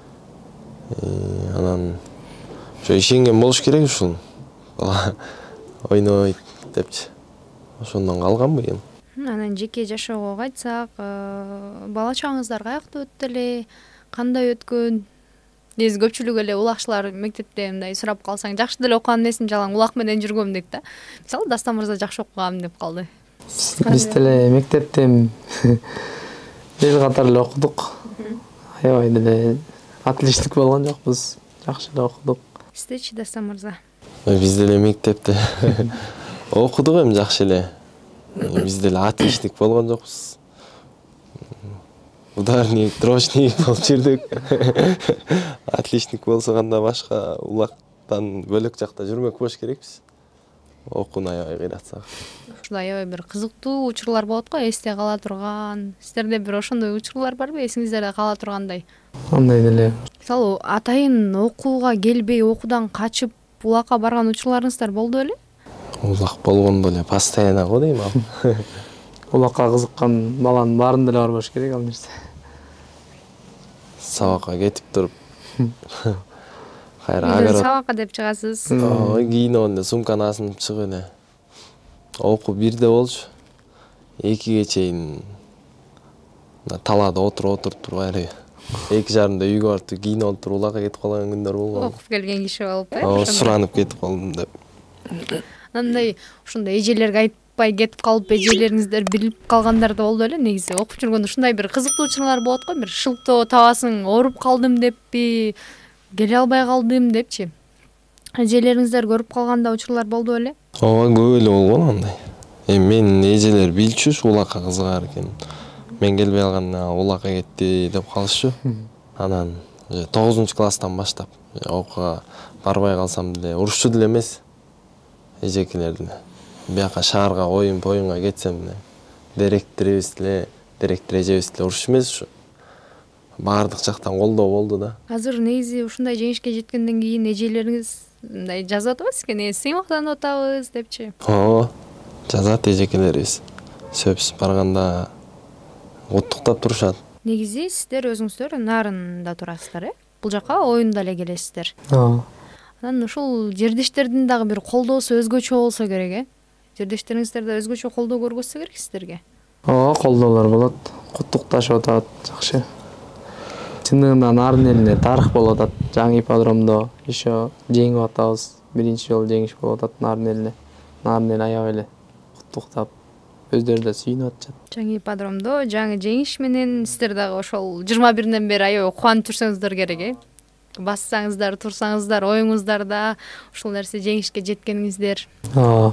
Анан ошо ишенген болуш керек ушул. Ойнойт депчи. Ошондон калган быйыл. Анан жеке жашоого кайтсак, бала чагыңыздар каякта өттү эле, кандай өткөн? Негизи көпчүлүк эле улакчылар мектепте мындай сурап калсаң, жакшы деле окуган эмесин, жалаң улак менен жүргөм дейт да. Мисалы, Дастан мырза жакшы окугам деп калды. Биз деле мектептен эл катары эле окудук. Аябай деле отличник болгон жокпуз. Жакшы эле окудук. Сиздечи, Дастан мырза? Биз деле мектепте окудук эми жакшы эле. Биз деле отличник болгон жокпуз. Ударник, трошник болуп жүрдүк. Отличник болсо кандай башка улактан бөлөк жакта жүрмөк болуш керекпиз. Окууну аябай кыйратсак. Ушундай аябай бир кызыктуу учурлар болот го, эсте кала турган. Сиздерде бир ошондой учурлар барбы, эсиңиздерде кала тургандай? Андай деле. Мисалы, атайын окууга келбей, окуудан качып, улакка барган учурларыңыздар болду беле? Улак болгондо эле постоянно го дейм ал. Улакка кызыккан баланын баарында эле барбаш керек ал нерсе. Сабакка кетип туруп. Кайра Үйдөн огород. сабакка деп чыгасыз. Ой, кийиноогондо сумканы асынып чыгып эле. Окуу бирде болчу. экиге чейин талаада отуруп отуруп туруп ары эки жарымда үйгө барып кийинип туруп улакка кетип калган күндөр болгон. Окуп келген киши болуп, э? Ооба, суранып кетип калдым деп. Андай ушундай эжелерге айтпай кетип калып, эжелериңиздер билип калгандар да болду эле. Негизи окуп жүргөндө ушундай бир кызыктуу учурлар болот го, бир шылтоо табасың, ооруп калдым деппи, келе албай калдым депчи. Эжелериңиздер көрүп калганда учурлар болду беле? Ооба, көп эле болгон андай. Эми менин эжелер билчү улакка кызыгар экен. Мен келбей калганда улакка кетти деп калышчу. Анан тогузунчу класстан баштап окууга барбай калсам деле урушчу деле эмес. Эжекелер деле. Бияка шаарга оюн поюнга кетсем деле директорибиз деле, директор эжебиз деле урушчу эмес ушу. Баардык жактан колдоо болду да. Азыр негизи ушундай жеңишке жеткенден кийин эжелериңиз мындай жазып атабы сизге, сыймактанып атабыз депчи? Ооба, жазат эжекелерибиз. Сөпсүз барганда куттуктап турушат. Негизи сиздер өзүңүздөр Нарында турасыздар, э? Бул жака оюнда эле келесиздер. Ооба. Анан ушул жердештердин дагы бир колдоосу өзгөчө болсо керек, э? Жердештериңиздер да өзгөчө колдоо көргөзсө керек сиздерге. Ооба, колдоолор болот. Куттукташып атат, жакшы. Чындыгында Нарын элине тарых болуп атат. Жаңы ипподромдо еще жеңип атабыз. Биринчи жолу жеңиш болуп атат Нарын элине. Нарын эл аябай эле куттуктап, өздөрү да сүйүнүп атышат. Жаңы ипподромдо жаңы жеңиш менен сиздер дагы ошол жыйырма биринен бери аябай кубанып жүрсөңүздөр керек, э? Бассаңыздар, турсаңыздар, оюңуздарда ушул нерсе жеңишке жеткениңиздер. Ооба.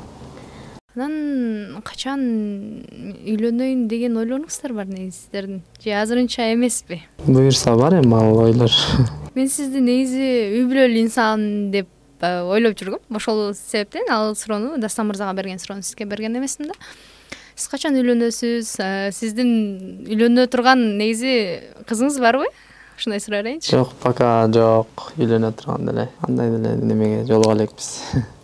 Анан качан үйлөнөйүн деген ойлоруңуздар бар негизи сиздердин? Же азырынча эмеспи? Буюрса бар эми ал ойлор. Мен сизди негизи үй бүлөлүү инсан деп ойлоп жүргөм. Ошол себептен ал суроону Дастан мырзага берген суроону сизге берген эмесмин да. Сиз качан үйлөнөсүз? Сиздин үйлөнө турган негизи кызыңыз барбы? Ушундай сурай берейинчи. Жок, пока жок. Үйлөнө турган деле. Андай деле немеге жолуга элекпиз.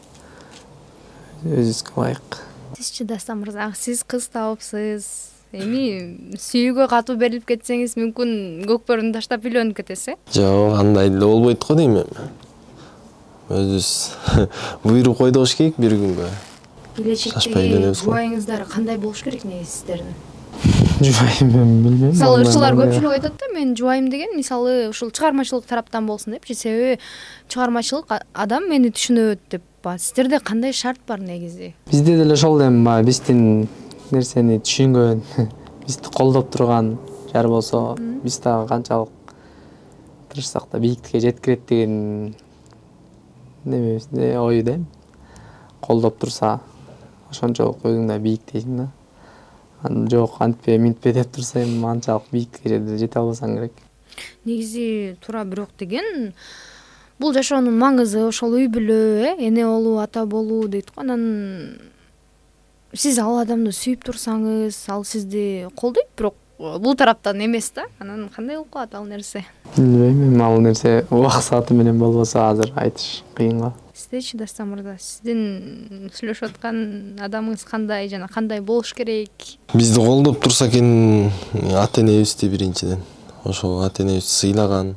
Өзүбүзгө ылайык. Сизчи Дастан мырза, сиз кыз таапсыз. Эми сүйүүгө катуу берилип кетсеңиз, мүмкүн көкбөрүн таштап үйлөнүп кетесиз, э? Жок, андай деле болбойт го дейм эми. Өзүбүз буйрук койдош керек бир күнгө. Келечектеги жубайыңыздар кандай болуш керек негизи сиздердин? Жубайым эми билбейм. Мисалы ырчылар көпчүлүк айтат да, мен жубайым деген мисалы ушул чыгармачылык тараптан болсун депчи. Себеби чыгармачылык адам мени түшүнөт деп. Сиздерде кандай шарт бар негизи? Бизде деле ошол эми баягы биздин нерсени түшүнгөн, бизди колдоп турган жар болсо, биз дагы канчалык тырышсак да бийиктикке жеткирет деген немебизде ою да. Колдоп турса, ошончолук өзүң да бийиктейсиң да. Аны жок, антпе, минтпе деп турса, эми анчалык бийиктикке жете албасаң керек. Негизи туура, бирок деген бул жашоонун маңызы ошол үй бүлө, э, эне болуу, ата болуу дейт го. Анан сиз ал адамды сүйүп турсаңыз, ал сизди колдойт, бирок бул тараптан эмес да. Анан кандай болуп калат ал нерсе? Билбейм, эми ал нерсе убак сааты менен болбосо азыр айтыш кыйын го. Сиздечи Дастан мырза, сиздин сүйлөшүп аткан адамыңыз кандай жана кандай болуш керек? Бизди колдоп турса экен ата энебизди биринчиден. Ошол ата энебиз сыйлаган,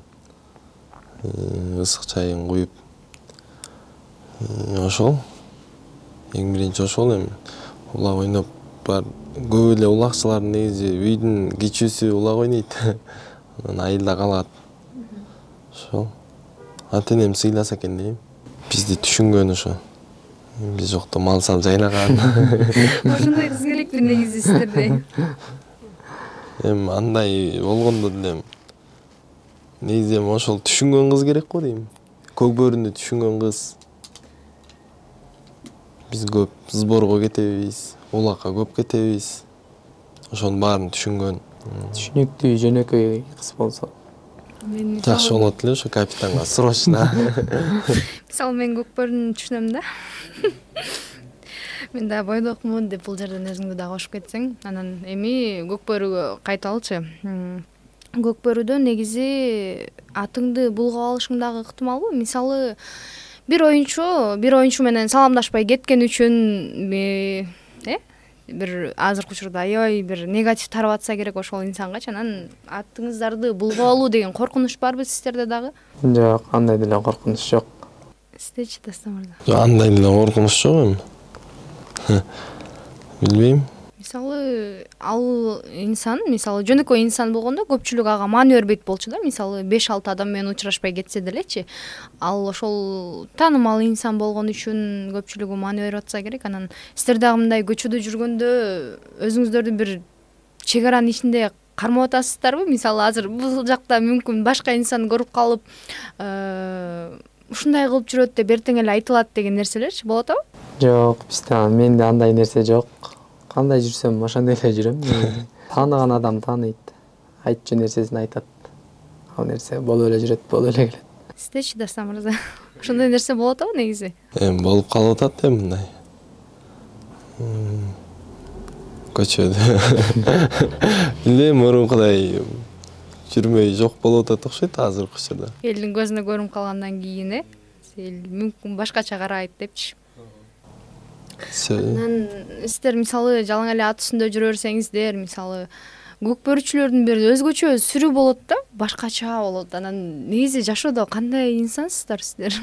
ысык чайын куюп, ошол эң биринчи ошол. Эми улак ойноп бар, көп эле улакчылар негизи үйдүн кичүүсү улак ойнойт. Анан айылда калат. Ошол ата энем сыйласа экен дейм. Бизди түшүнгөн ошо. Биз жокто мал сал жайнаган. Ошондой кыз керекпи негизи сиздерде? Эми андай болгондо деле негизи эми ошол түшүнгөн кыз керек го дейм. Көк бөрүндү түшүнгөн кыз. биз көп сборго кетебиз, улакка көп кетебиз. Ошонун баарын түшүнгөн. Түшүнүктүү, жөнөкөй кыз болсо Жакшы болот эле ошо капитанга срочно. Мисалы мен Көкбөрүн түшүнөм да. Мен да бойдокмун деп бул жерден өзүңдү да кошуп кетсең. Анан эми Көкбөрүгө кайталычы. Көкбөрүдө негизи атыңды булгап алышың дагы ыктымалбы? Мисалы бир оюнчу, бир оюнчу менен саламдашпай кеткен үчүн э, бир азыркы учурда аябай бир негатив тарап атса керек ошол инсангачы. Анан атыңыздарды булгап алуу деген коркунуч барбы сиздерде дагы? Жок, андай деле коркунуч жок. Сиздечи Дастан мырза? Жок, андай деле коркунуч жок эми. Билбейм. Мисалы ал инсан, мисалы жөнөкөй инсан болгондо көпчүлүк ага маани бербейт болчу да. Мисалы беш алты адам менен учурашпай кетсе делечи, ал ошол таанымал инсан болгон үчүн көпчүлүгү маани берип атса керек. Анан сиздер дагы мындай көчөдө жүргөндө өзүңүздөрдү бир чек аранын ичинде кармап атасыздарбы? Мисалы азыр бул жакта мүмкүн башка инсан көрүп калып, ушундай кылып жүрөт деп эртең эле айтылат деген нерселерчи болот абы? Жок, бизде менде андай нерсе жок. Кандай жүрсөм ошондой эле жүрөм. Тааныган адам тааныйт. Айтчу нерсесин айтат. Ал нерсе болуп эле жүрөт, болуп эле келет. Сиздечи Дастан мырза? Ошондой нерсе болот абы негизи? Эми болуп калып атат эми мындай. Көчөдө. Билбейм, мурункудай жүрмөй жок болуп атат окшойт азыркы учурда. Элдин көзүнө көрүнүп калгандан кийин э, эл мүмкүн башкача карайт депчи. Анан сиздер мисалы жалаң эле ат үстүндө жүрө берсеңиздер, мисалы көкбөрүчүлөрдүн бир өзгөчө сүрү болот да, башкача болот. Анан негизи жашоодо кандай инсансыздар сиздер?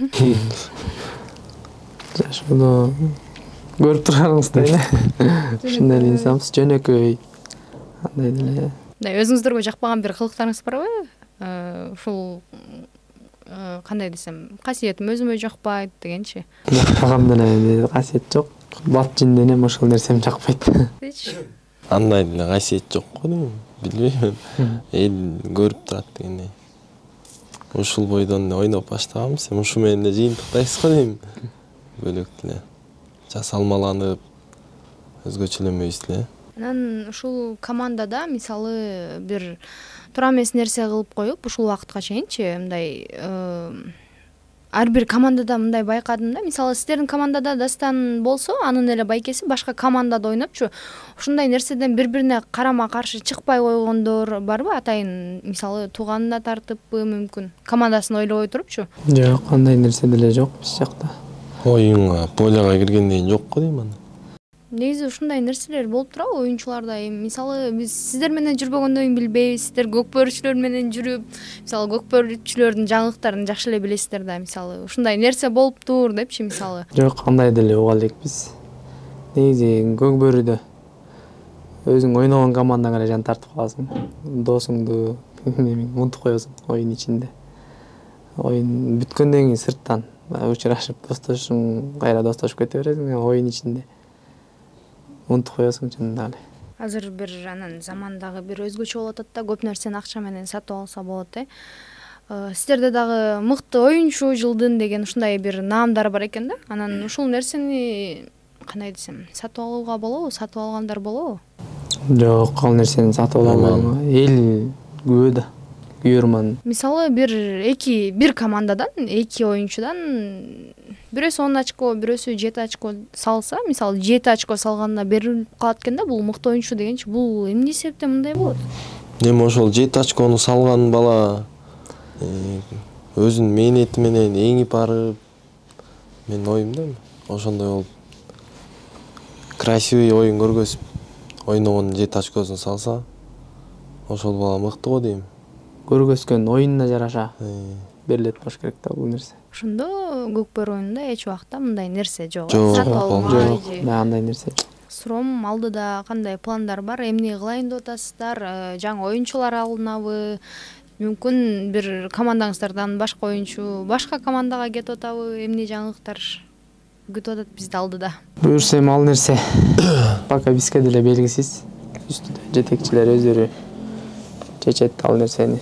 Жашоодо көрүп турарыңыздай эле. Ушундай эле инсанбыз, жөнөкөй. Андай деле. Мындай өзүңүздөргө жакпаган бир кылыктарыңыз барбы? Ушул кандай десем, касиетим өзүмө жакпайт дегенчи. Жакпаган деле касиет жок. Бат жинденем, ошол нерсем жакпайт. Андай деле касиет жок го дейм. Билбейм. Эл көрүп турат дегендей. Ушул бойдон ойноп баштаганбыз, эми ушу менен эле жыйынтыктайбыз го дейм. Бөлөк деле жасалмаланып, өзгөчөлөнбөйбүз эле. Анан ушул командада мисалы бир туура эмес нерсе кылып коюп, ушул убакытка чейинчи мындай ар бир командада мындай байкадым да. Мисалы сиздердин командада Дастан болсо, анын эле байкеси башка командада ойнопчу. Ушундай нерседен бири-бирине карама каршы чыкпай койгондор барбы? Атайын мисалы тууганына тартыппы мүмкүн, командасын ойлобой турупчу. Жок, андай нерсе деле жок биз жакта. Оюнга, поляга киргенден жок го дейм аны. Негизи ушундай нерселер болуп турабы оюнчуларда? Эми мисалы биз сиздер менен жүрбөгөндөн кийин билбейбиз, сиздер көкбөрүчүлөр менен жүрүп, мисалы көкбөрүчүлөрдүн жаңылыктарын жакшы эле билесиздер да, мисалы ушундай нерсе болуптур депчи мисалы. Жок, андай деле уга элекпиз. Негизи көкбөрүдө өзүң ойногон командаңа эле жан тартып каласың. Досуңду унутуп коесуң оюн ичинде. Оюн бүткөндөн кийин сырттан учурашып достошуң, кайра достошуп кете бересиң, оюн ичинде унутуп коесуң чынында эле. Азыр бир анан заман дагы бир өзгөчө болуп атат да, көп нерсени акча менен сатып алса болот э. Сиздерде дагы мыкты оюнчу жылдын деген ушундай бир наамдар бар экен да. Анан ушул нерсени кандай десем, сатып алууга болобу, сатып алгандар болобу? Жок, ал нерсени сатып ала албайм. Эл күбө да. Күйөрман. Мисалы бир эки бир командадан эки оюнчудан бирөөсү он очко, бирөөсү жети очко салса, мисалы жети очко салганда берилип калат экен да, бул мыкты оюнчу дегенчи. Бул эмне себептен мындай болот? Эми ошол жети очкону салган бала өзүнүн мээнети менен эңип барып, менин оюмда ошондой болуп красивый оюн көргөзүп ойногон жети очкосун салса, ошол бала мыкты го дейм. Көргөзгөн оюнуна жараша берилет болуш керек да бул нерсе. Ошондо көкбөр оюнунда эч убакта мындай нерсе жок. Жок, жок. Андай нерсе жок. Суром алдыда кандай пландар бар? Эмне кылайын деп атасыздар? Жаңы оюнчулар алынабы? Мүмкүн бир командаңыздардан башка оюнчу башка командага кетип атабы? Эмне жаңылыктар күтүп атат бизди алдыда? Буюрса эми ал нерсе пока бизге деле белгисиз. Үстүдө жетекчилер өздөрү чечет ал нерсени.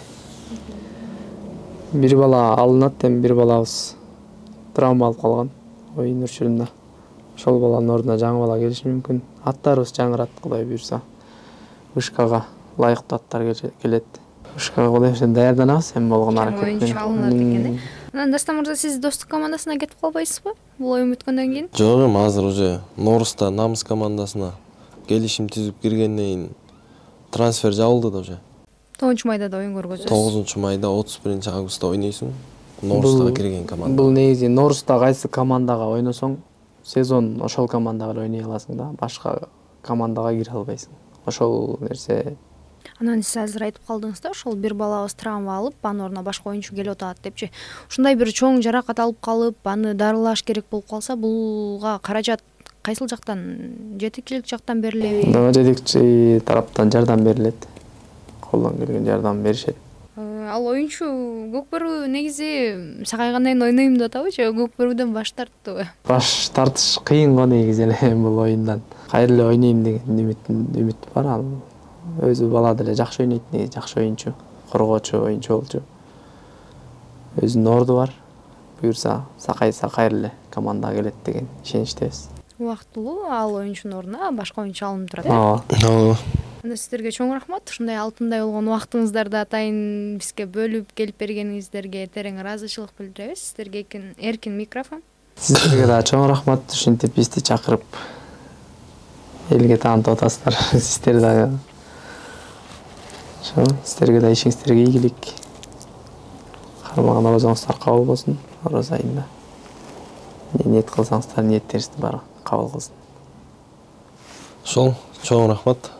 Бир бала алынат, эми бир балабыз травма алып калган оюн урчуунда. ошол баланын ордуна жаңы бала келиши мүмкүн. Аттарыбыз жаңырат, Кудай буйрса. Ышкага ылайыктуу аттар келет. Ышкага Кудай буйрса даярданабыз эми болгон аракет менен. Оюнчу алынат экен э. Анан Дастан мырза, сиз достук командасына кетип калбайсызбы? Бул оюн бүткөндөн кийин? Жок, эми азыр уже Нооруста намыс командасына келишим түзүп киргенден кийин трансфер жабылды да уже. тогузунчу майда да оюн көргөзөсүз. тогузунчу майда отуз биринчи августта ойнойсуң. Ноорустага кирген команда. Бул негизи Норуста кайсы командага ойносоң, сезон ошол командага эле ойной аласың да, башка командага кире албайсың. Ошол нерсе. Анан сиз азыр айтып калдыңыз да, ошол бир балабыз травма алып, анын ордуна башка оюнчу келип атат депчи. Ушундай бир чоң жаракат алып калып, аны дарылаш керек болуп калса, булга каражат кайсыл жактан, жетекчилик жактан берилеби? Жетекчи тараптан жардам берилет. Колдон келген жардам беришет. Ал оюнчу Көкбөрү негизи сагайгандан кийин ойнойм деп атабы, же Көкбөрүдөн баш тарттыбы? Баш тартыш кыйын го негизи эле бул оюндан. Кайра эле ойнойм деген үмүт үмүт бар. Ал өзү бала деле жакшы ойнойт, негизи жакшы оюнчу, коргоочу оюнчу болчу. Өзүнүн орду бар. Буйрса сакайса кайра эле командага келет деген ишеничтебиз. Убактылуу ал оюнчунун ордуна башка оюнчу алынып турат. Ооба. Ооба. Анда сиздерге чоң рахмат. Ушундай алтындай болгон убактыңыздарды атайын бизге бөлүп келип бергениңиздерге терең ыраазычылык билдиребиз. Сиздерге эркин микрофон. Сиздерге да чоң рахмат, ушинтип бизди чакырып элге таанытып атасыздар. Сиздер да ошо, сиздерге да ишиңиздерге ийгилик. Кармаган орозоңуздар кабыл болсун ороз айында. Не ниет кылсаңыздар, ниеттериңизди баары кабыл кылсын. Ошол чоң рахмат.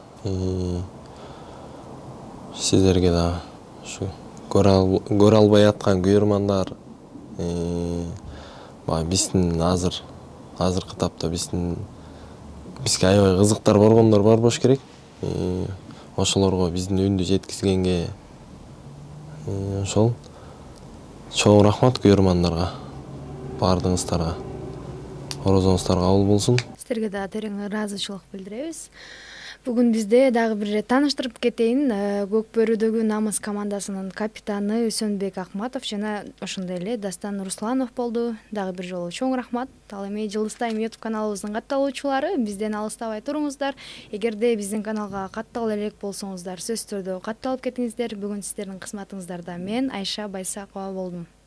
Сиздерге да ушу көрө албай аткан күйөрмандар, баягы биздин азыр азыркы тапта биздин бизге аябай кызыктар болгондор бар болуш керек. Ошолорго биздин үндү жеткизгенге ошол чоң рахмат күйөрмандарга, баардыгыңыздарга. Орозоңуздар кабыл болсун. Сиздерге да терең ыраазычылык билдиребиз. Бүгүн бизде дагы бир ирет тааныштырып кетейин. Көкбөрүдөгү намыс командасынын капитаны Үсөнбек Акматов жана ошондой эле Дастан Русланов болду. Дагы бир жолу чоң рахмат. Ал эми Жылдызтайм YouTube каналыбыздын катталуучулары, бизден алыстабай туруңуздар. Эгерде биздин каналга каттала элек болсоңуздар, сөзсүз түрдө катталып кетиңиздер. Бүгүн сиздердин кызматыңыздарда мен Айша Байсакова болдум.